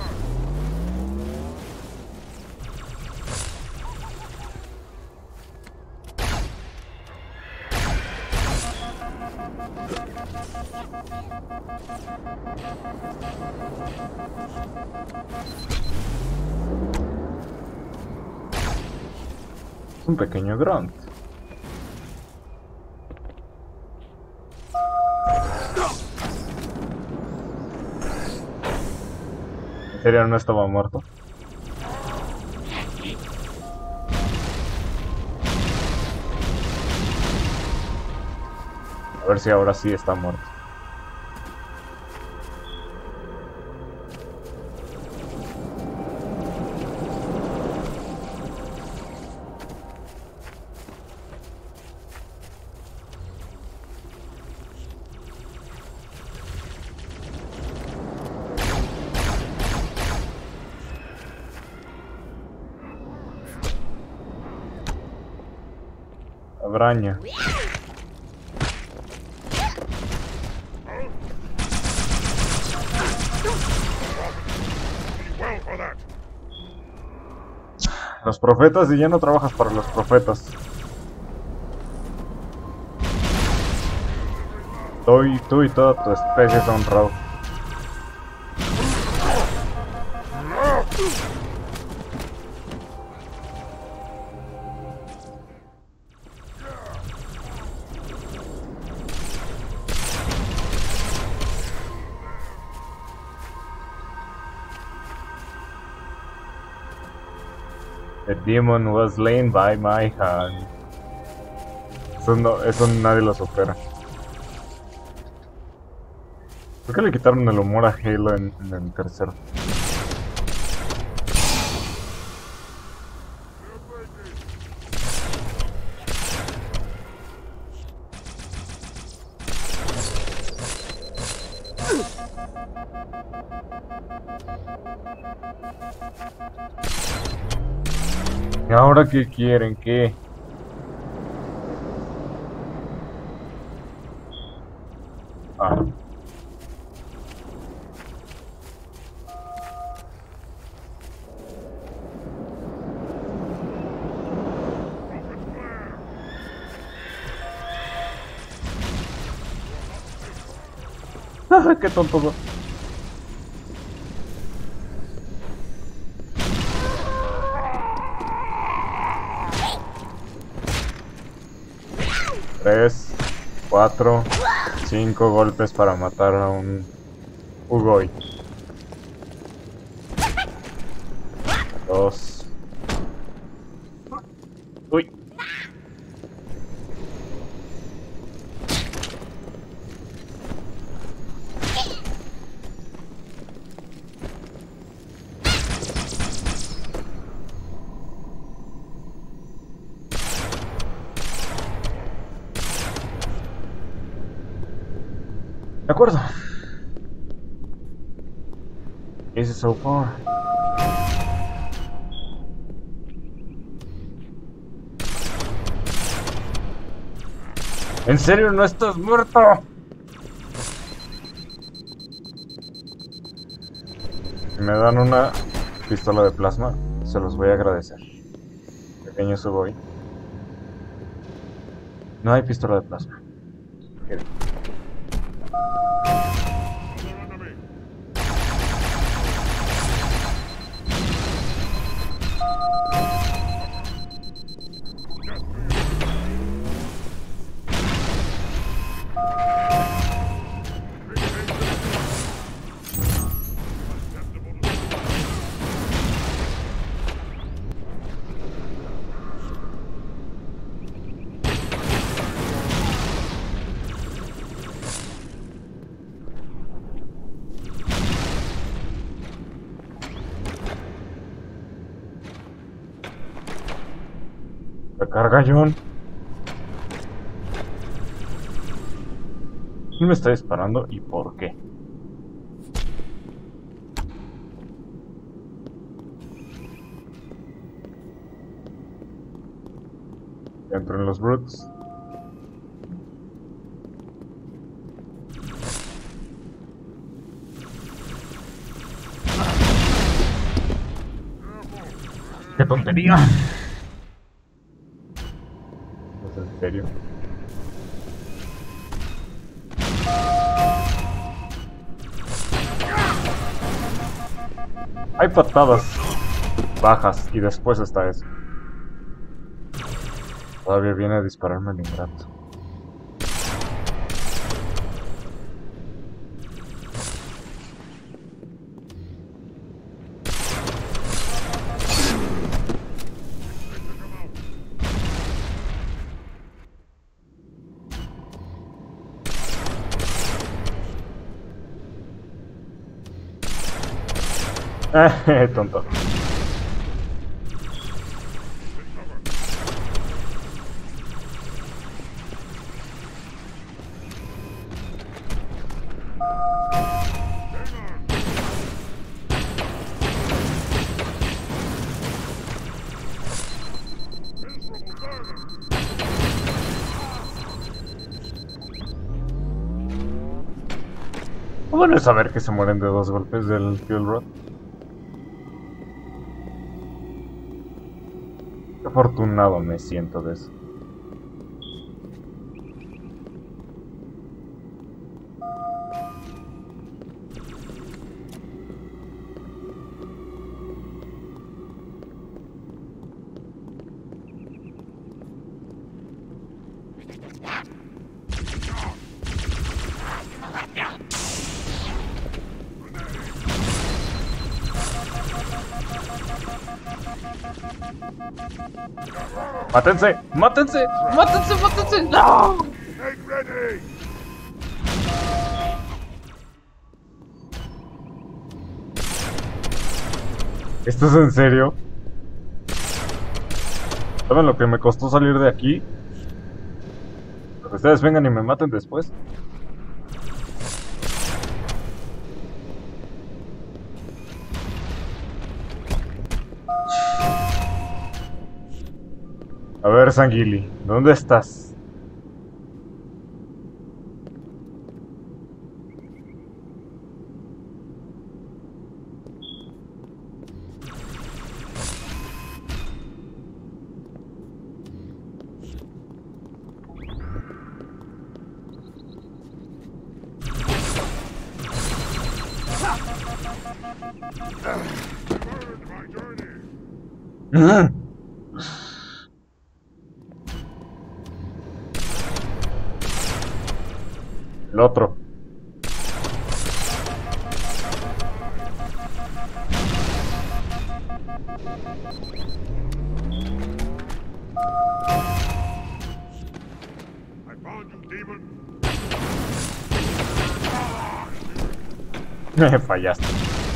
Es un pequeño grunt. ¿En serio no estaba muerto? A ver si ahora sí está muerto. Braña. Los profetas, y ya no trabajas para los profetas. Tú y, tú y toda tu especie son raw. The demon was slain by my hand. Eso, no, eso nadie lo supera. ¿Por qué le quitaron el humor a Halo en, en el tercero? ¿Y ahora qué quieren? ¿Qué? Ah. Qué tonto. Tres, cuatro, cinco golpes para matar a un Ugoi. Dos. Uy. De acuerdo. Easy so far. ¿En serio no estás muerto? Si me dan una pistola de plasma, se los voy a agradecer. Pequeño Sugoi. No hay pistola de plasma. Qué bien. Carga, John. ¿Quién me está disparando y por qué? Entro en los brutes. qué tontería. ¿Es en serio? Hay patadas bajas y después está eso. Todavía viene a dispararme el ingrato. Eh, tonto. Bueno es saber que se mueren de dos golpes del Fuel Rod. Qué afortunado me siento de eso. ¡Mátense! ¡Mátense! ¡Mátense! ¡Mátense! ¡No! ¿Esto es en serio? ¿Saben lo que me costó salir de aquí? Para que ustedes vengan y me maten después. A ver, Sanguili, ¿dónde estás? El otro. Me fallaste.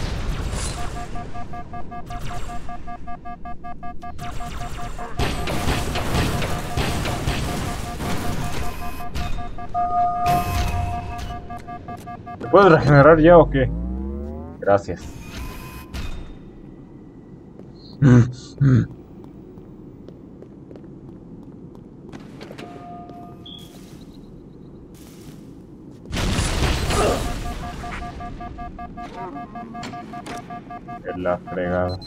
¿Te puedes regenerar ya o qué? Gracias. Es la fregada.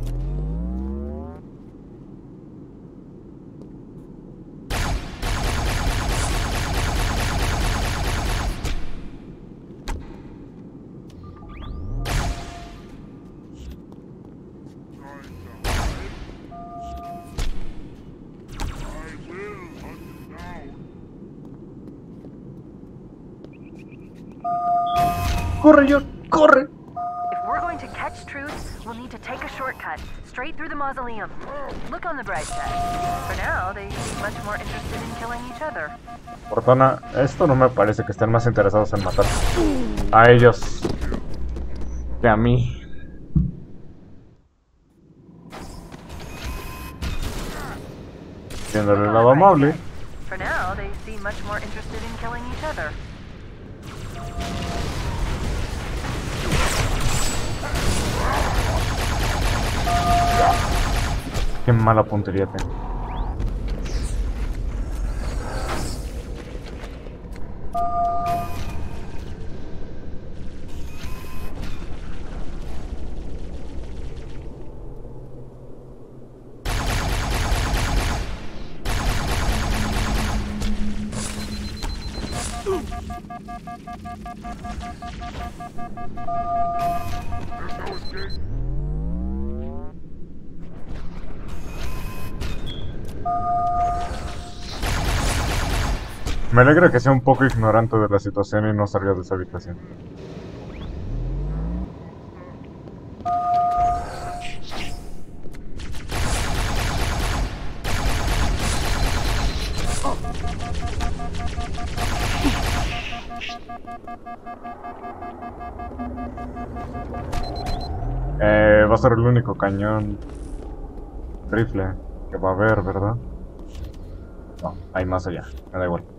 Corre, John, corre. If we're going to catch Truth, we'll need to take a shortcut straight through the mausoleum. Look on the bright side. For now, they seem much more interested in killing each other. Cortana, esto no me parece que estén más interesados en matar a ellos que a mí. Viéndole el lado amable. For now, they seem much more interested in killing each other. Qué mala puntería tengo. Me alegra que sea un poco ignorante de la situación y no salga de esa habitación. Eh, va a ser el único cañón rifle que va a haber, ¿verdad? No, hay más allá, me da igual.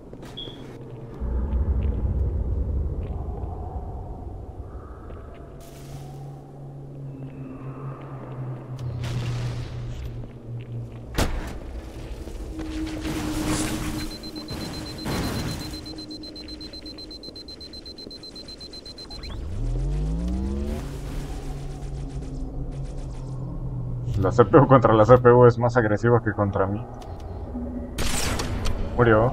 La C P U contra la C P U es más agresiva que contra mí. Murió.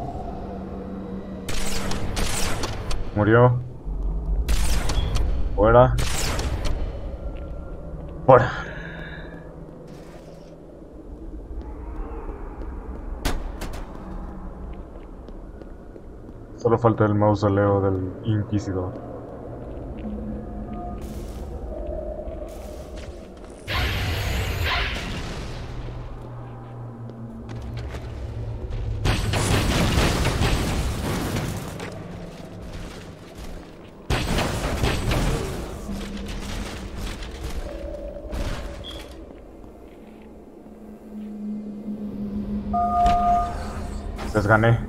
Murió. Fuera. Fuera. Solo falta el mausoleo del Inquisidor. Les gané.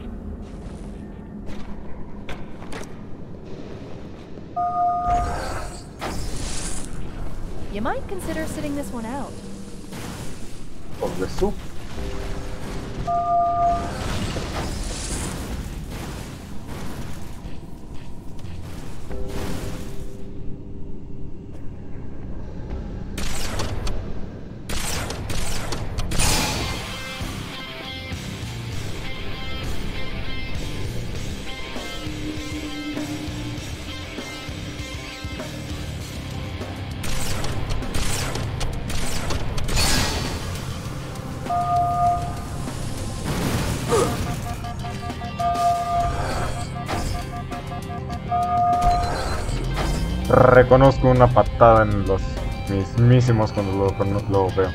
You might consider sitting this one out. Por eso. Reconozco una patada en los mismísimos cuando lo, cuando lo veo.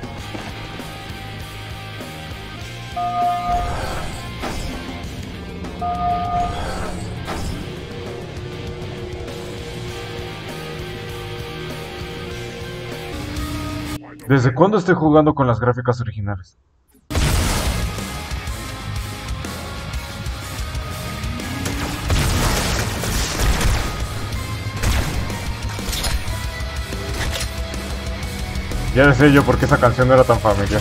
¿Desde cuándo estoy jugando con las gráficas originales? Ya sé yo por qué esa canción no era tan familiar.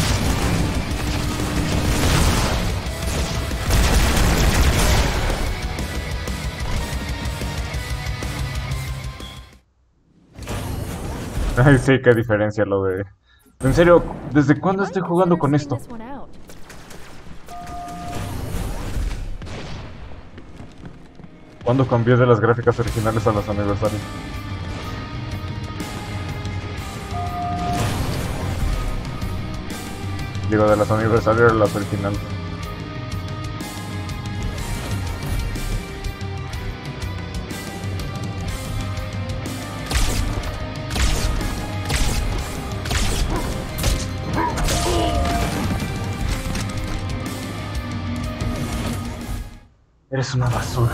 Ay, sí, qué diferencia lo de... En serio, ¿desde cuándo estoy jugando con esto? ¿Cuándo cambié de las gráficas originales a las aniversarios? Digo, de las aniversarios a las originales. Eres una basura.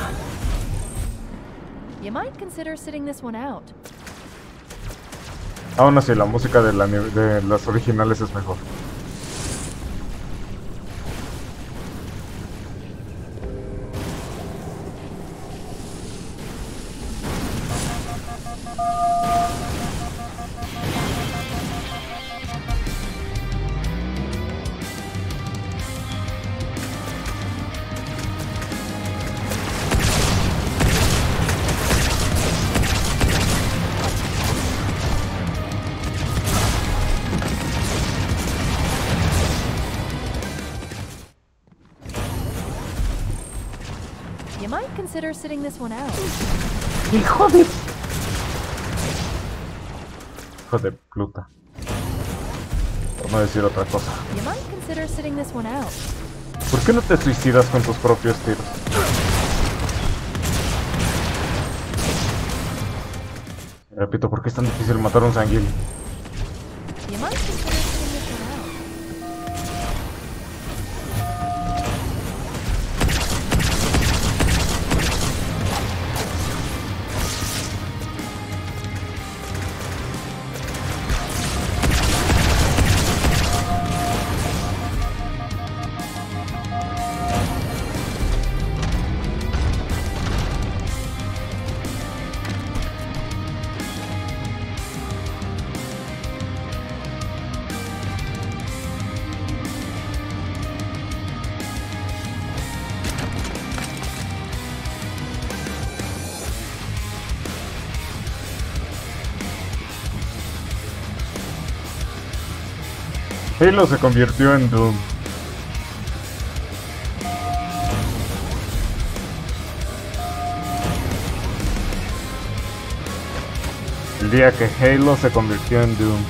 You might consider sitting this one out. Aún así, la música de, la, de las originales es mejor. consider sitting this one out? Hijo de... Hijo de Pluta. Por no decir otra cosa. You might consider sitting this one out. ¿Por qué no te suicidas con tus propios tiros? Repito, ¿por qué es tan difícil matar a un sanguíneo? You might consider sitting this one out. Halo se convirtió en Doom. El día que Halo se convirtió en Doom.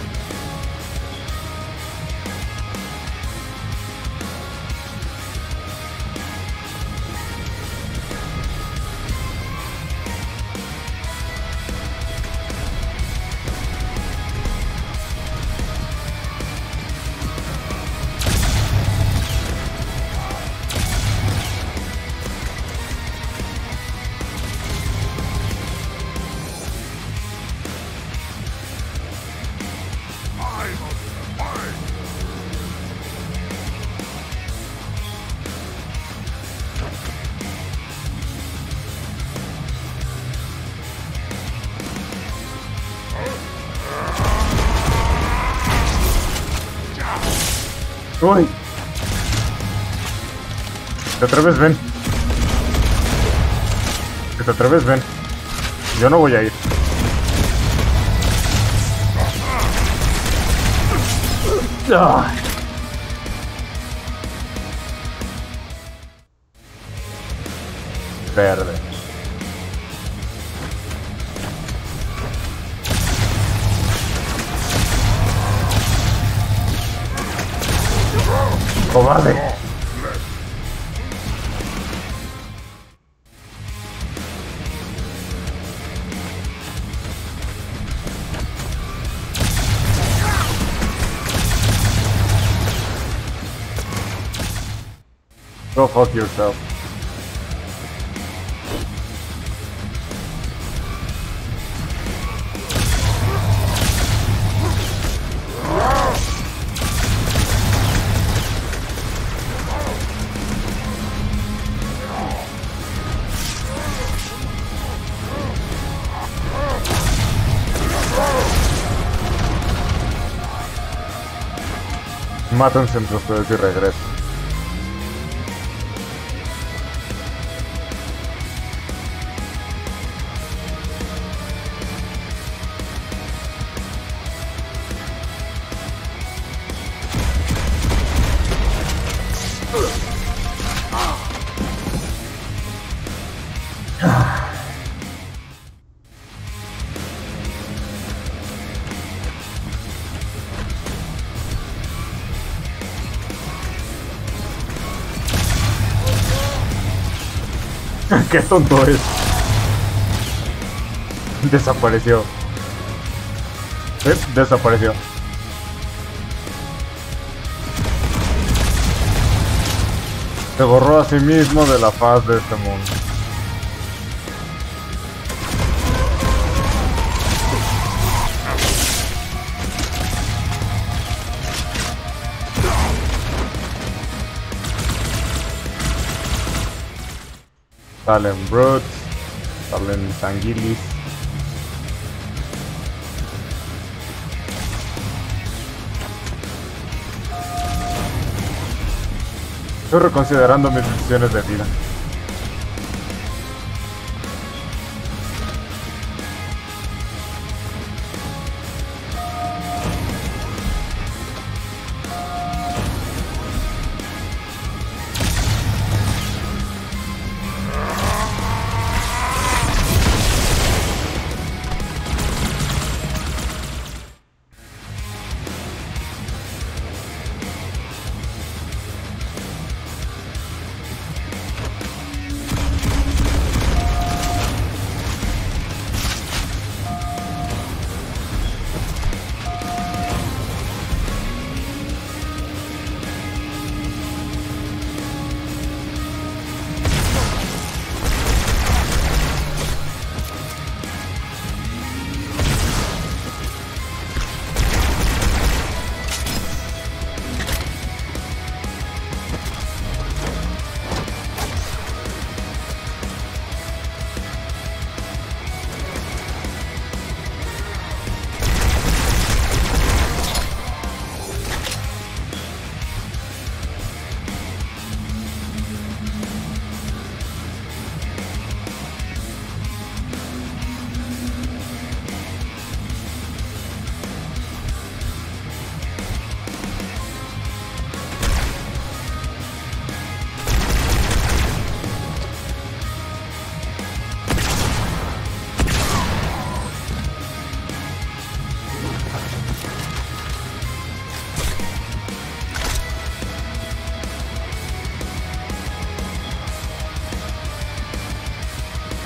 Uy. Si te atreves, ven. Si te atreves, ven. Yo no voy a ir. Ah. Verde. ¡Cobarde! Go fuck yourself. Mátense entre ustedes y regreso. Qué tonto es. Desapareció. ¿Eh? Desapareció. Se borró a sí mismo de la faz de este mundo. Salen Brutes, salen Sanguilis. Estoy reconsiderando mis decisiones de vida.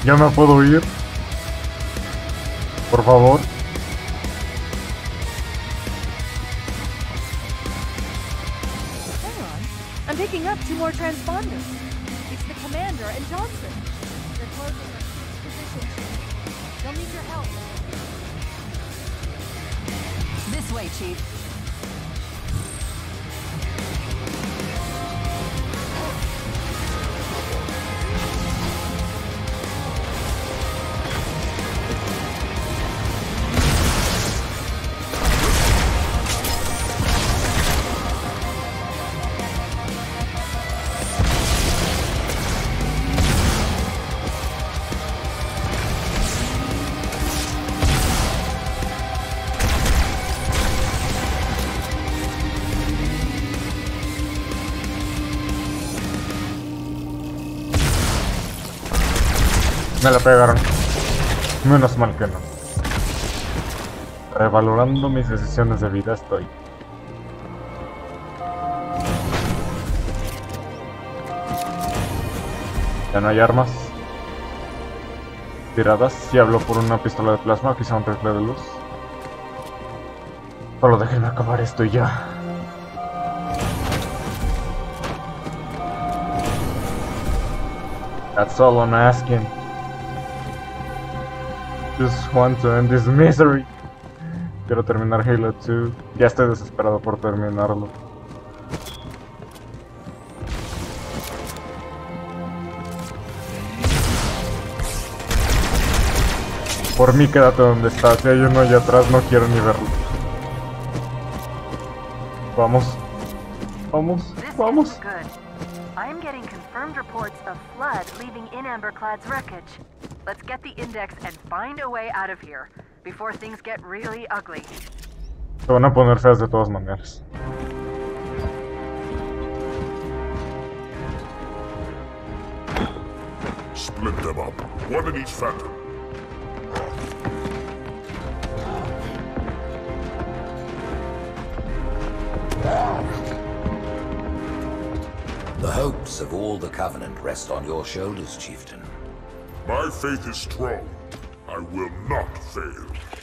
Ya me puedo ir. Por favor. Hang on. I'm picking up two more transponders. It's the commander and Johnson. They're closing our position. They'll need your help. This way, Chief. Me la pegaron. Menos mal que no. Revalorando mis decisiones de vida estoy. Ya no hay armas tiradas. Si hablo por una pistola de plasma, quizá un rifle de luz. Solo déjenme acabar esto y ya. That's all I'm asking. Just want to end this misery. Quiero terminar Halo dos. Ya estoy desesperado por terminarlo. Por mí quédate donde estás. Si hay uno allá atrás no quiero ni verlo. Vamos. Vamos. Vamos. I'm getting confirmed reports of flood leaving in Amberclad's wreckage. Let's get the index and find a way out of here before things get really ugly. Se van a poner feas de todas maneras. Split them up, one in each phantom. The hopes of all the Covenant rest on your shoulders, Chieftain. My faith is strong. I will not fail.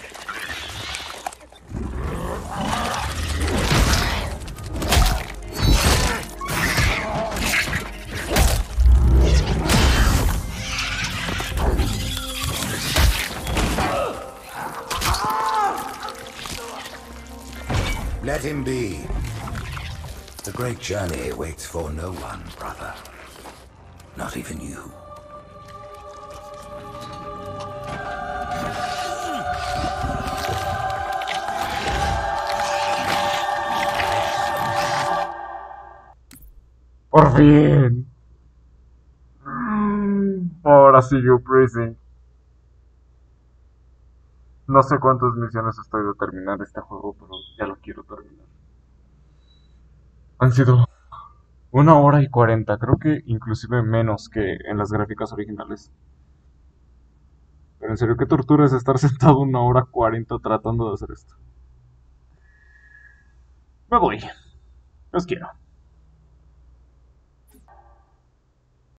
Let him be. The great journey waits for no one, brother. Not even you. Por fin. Ahora sigo Prison. No sé cuántas misiones estoy de terminar este juego, pero ya lo quiero terminar. Han sido una hora y cuarenta, creo que inclusive menos que en las gráficas originales. Pero en serio, qué tortura es estar sentado una hora cuarenta tratando de hacer esto. Me voy. Los quiero.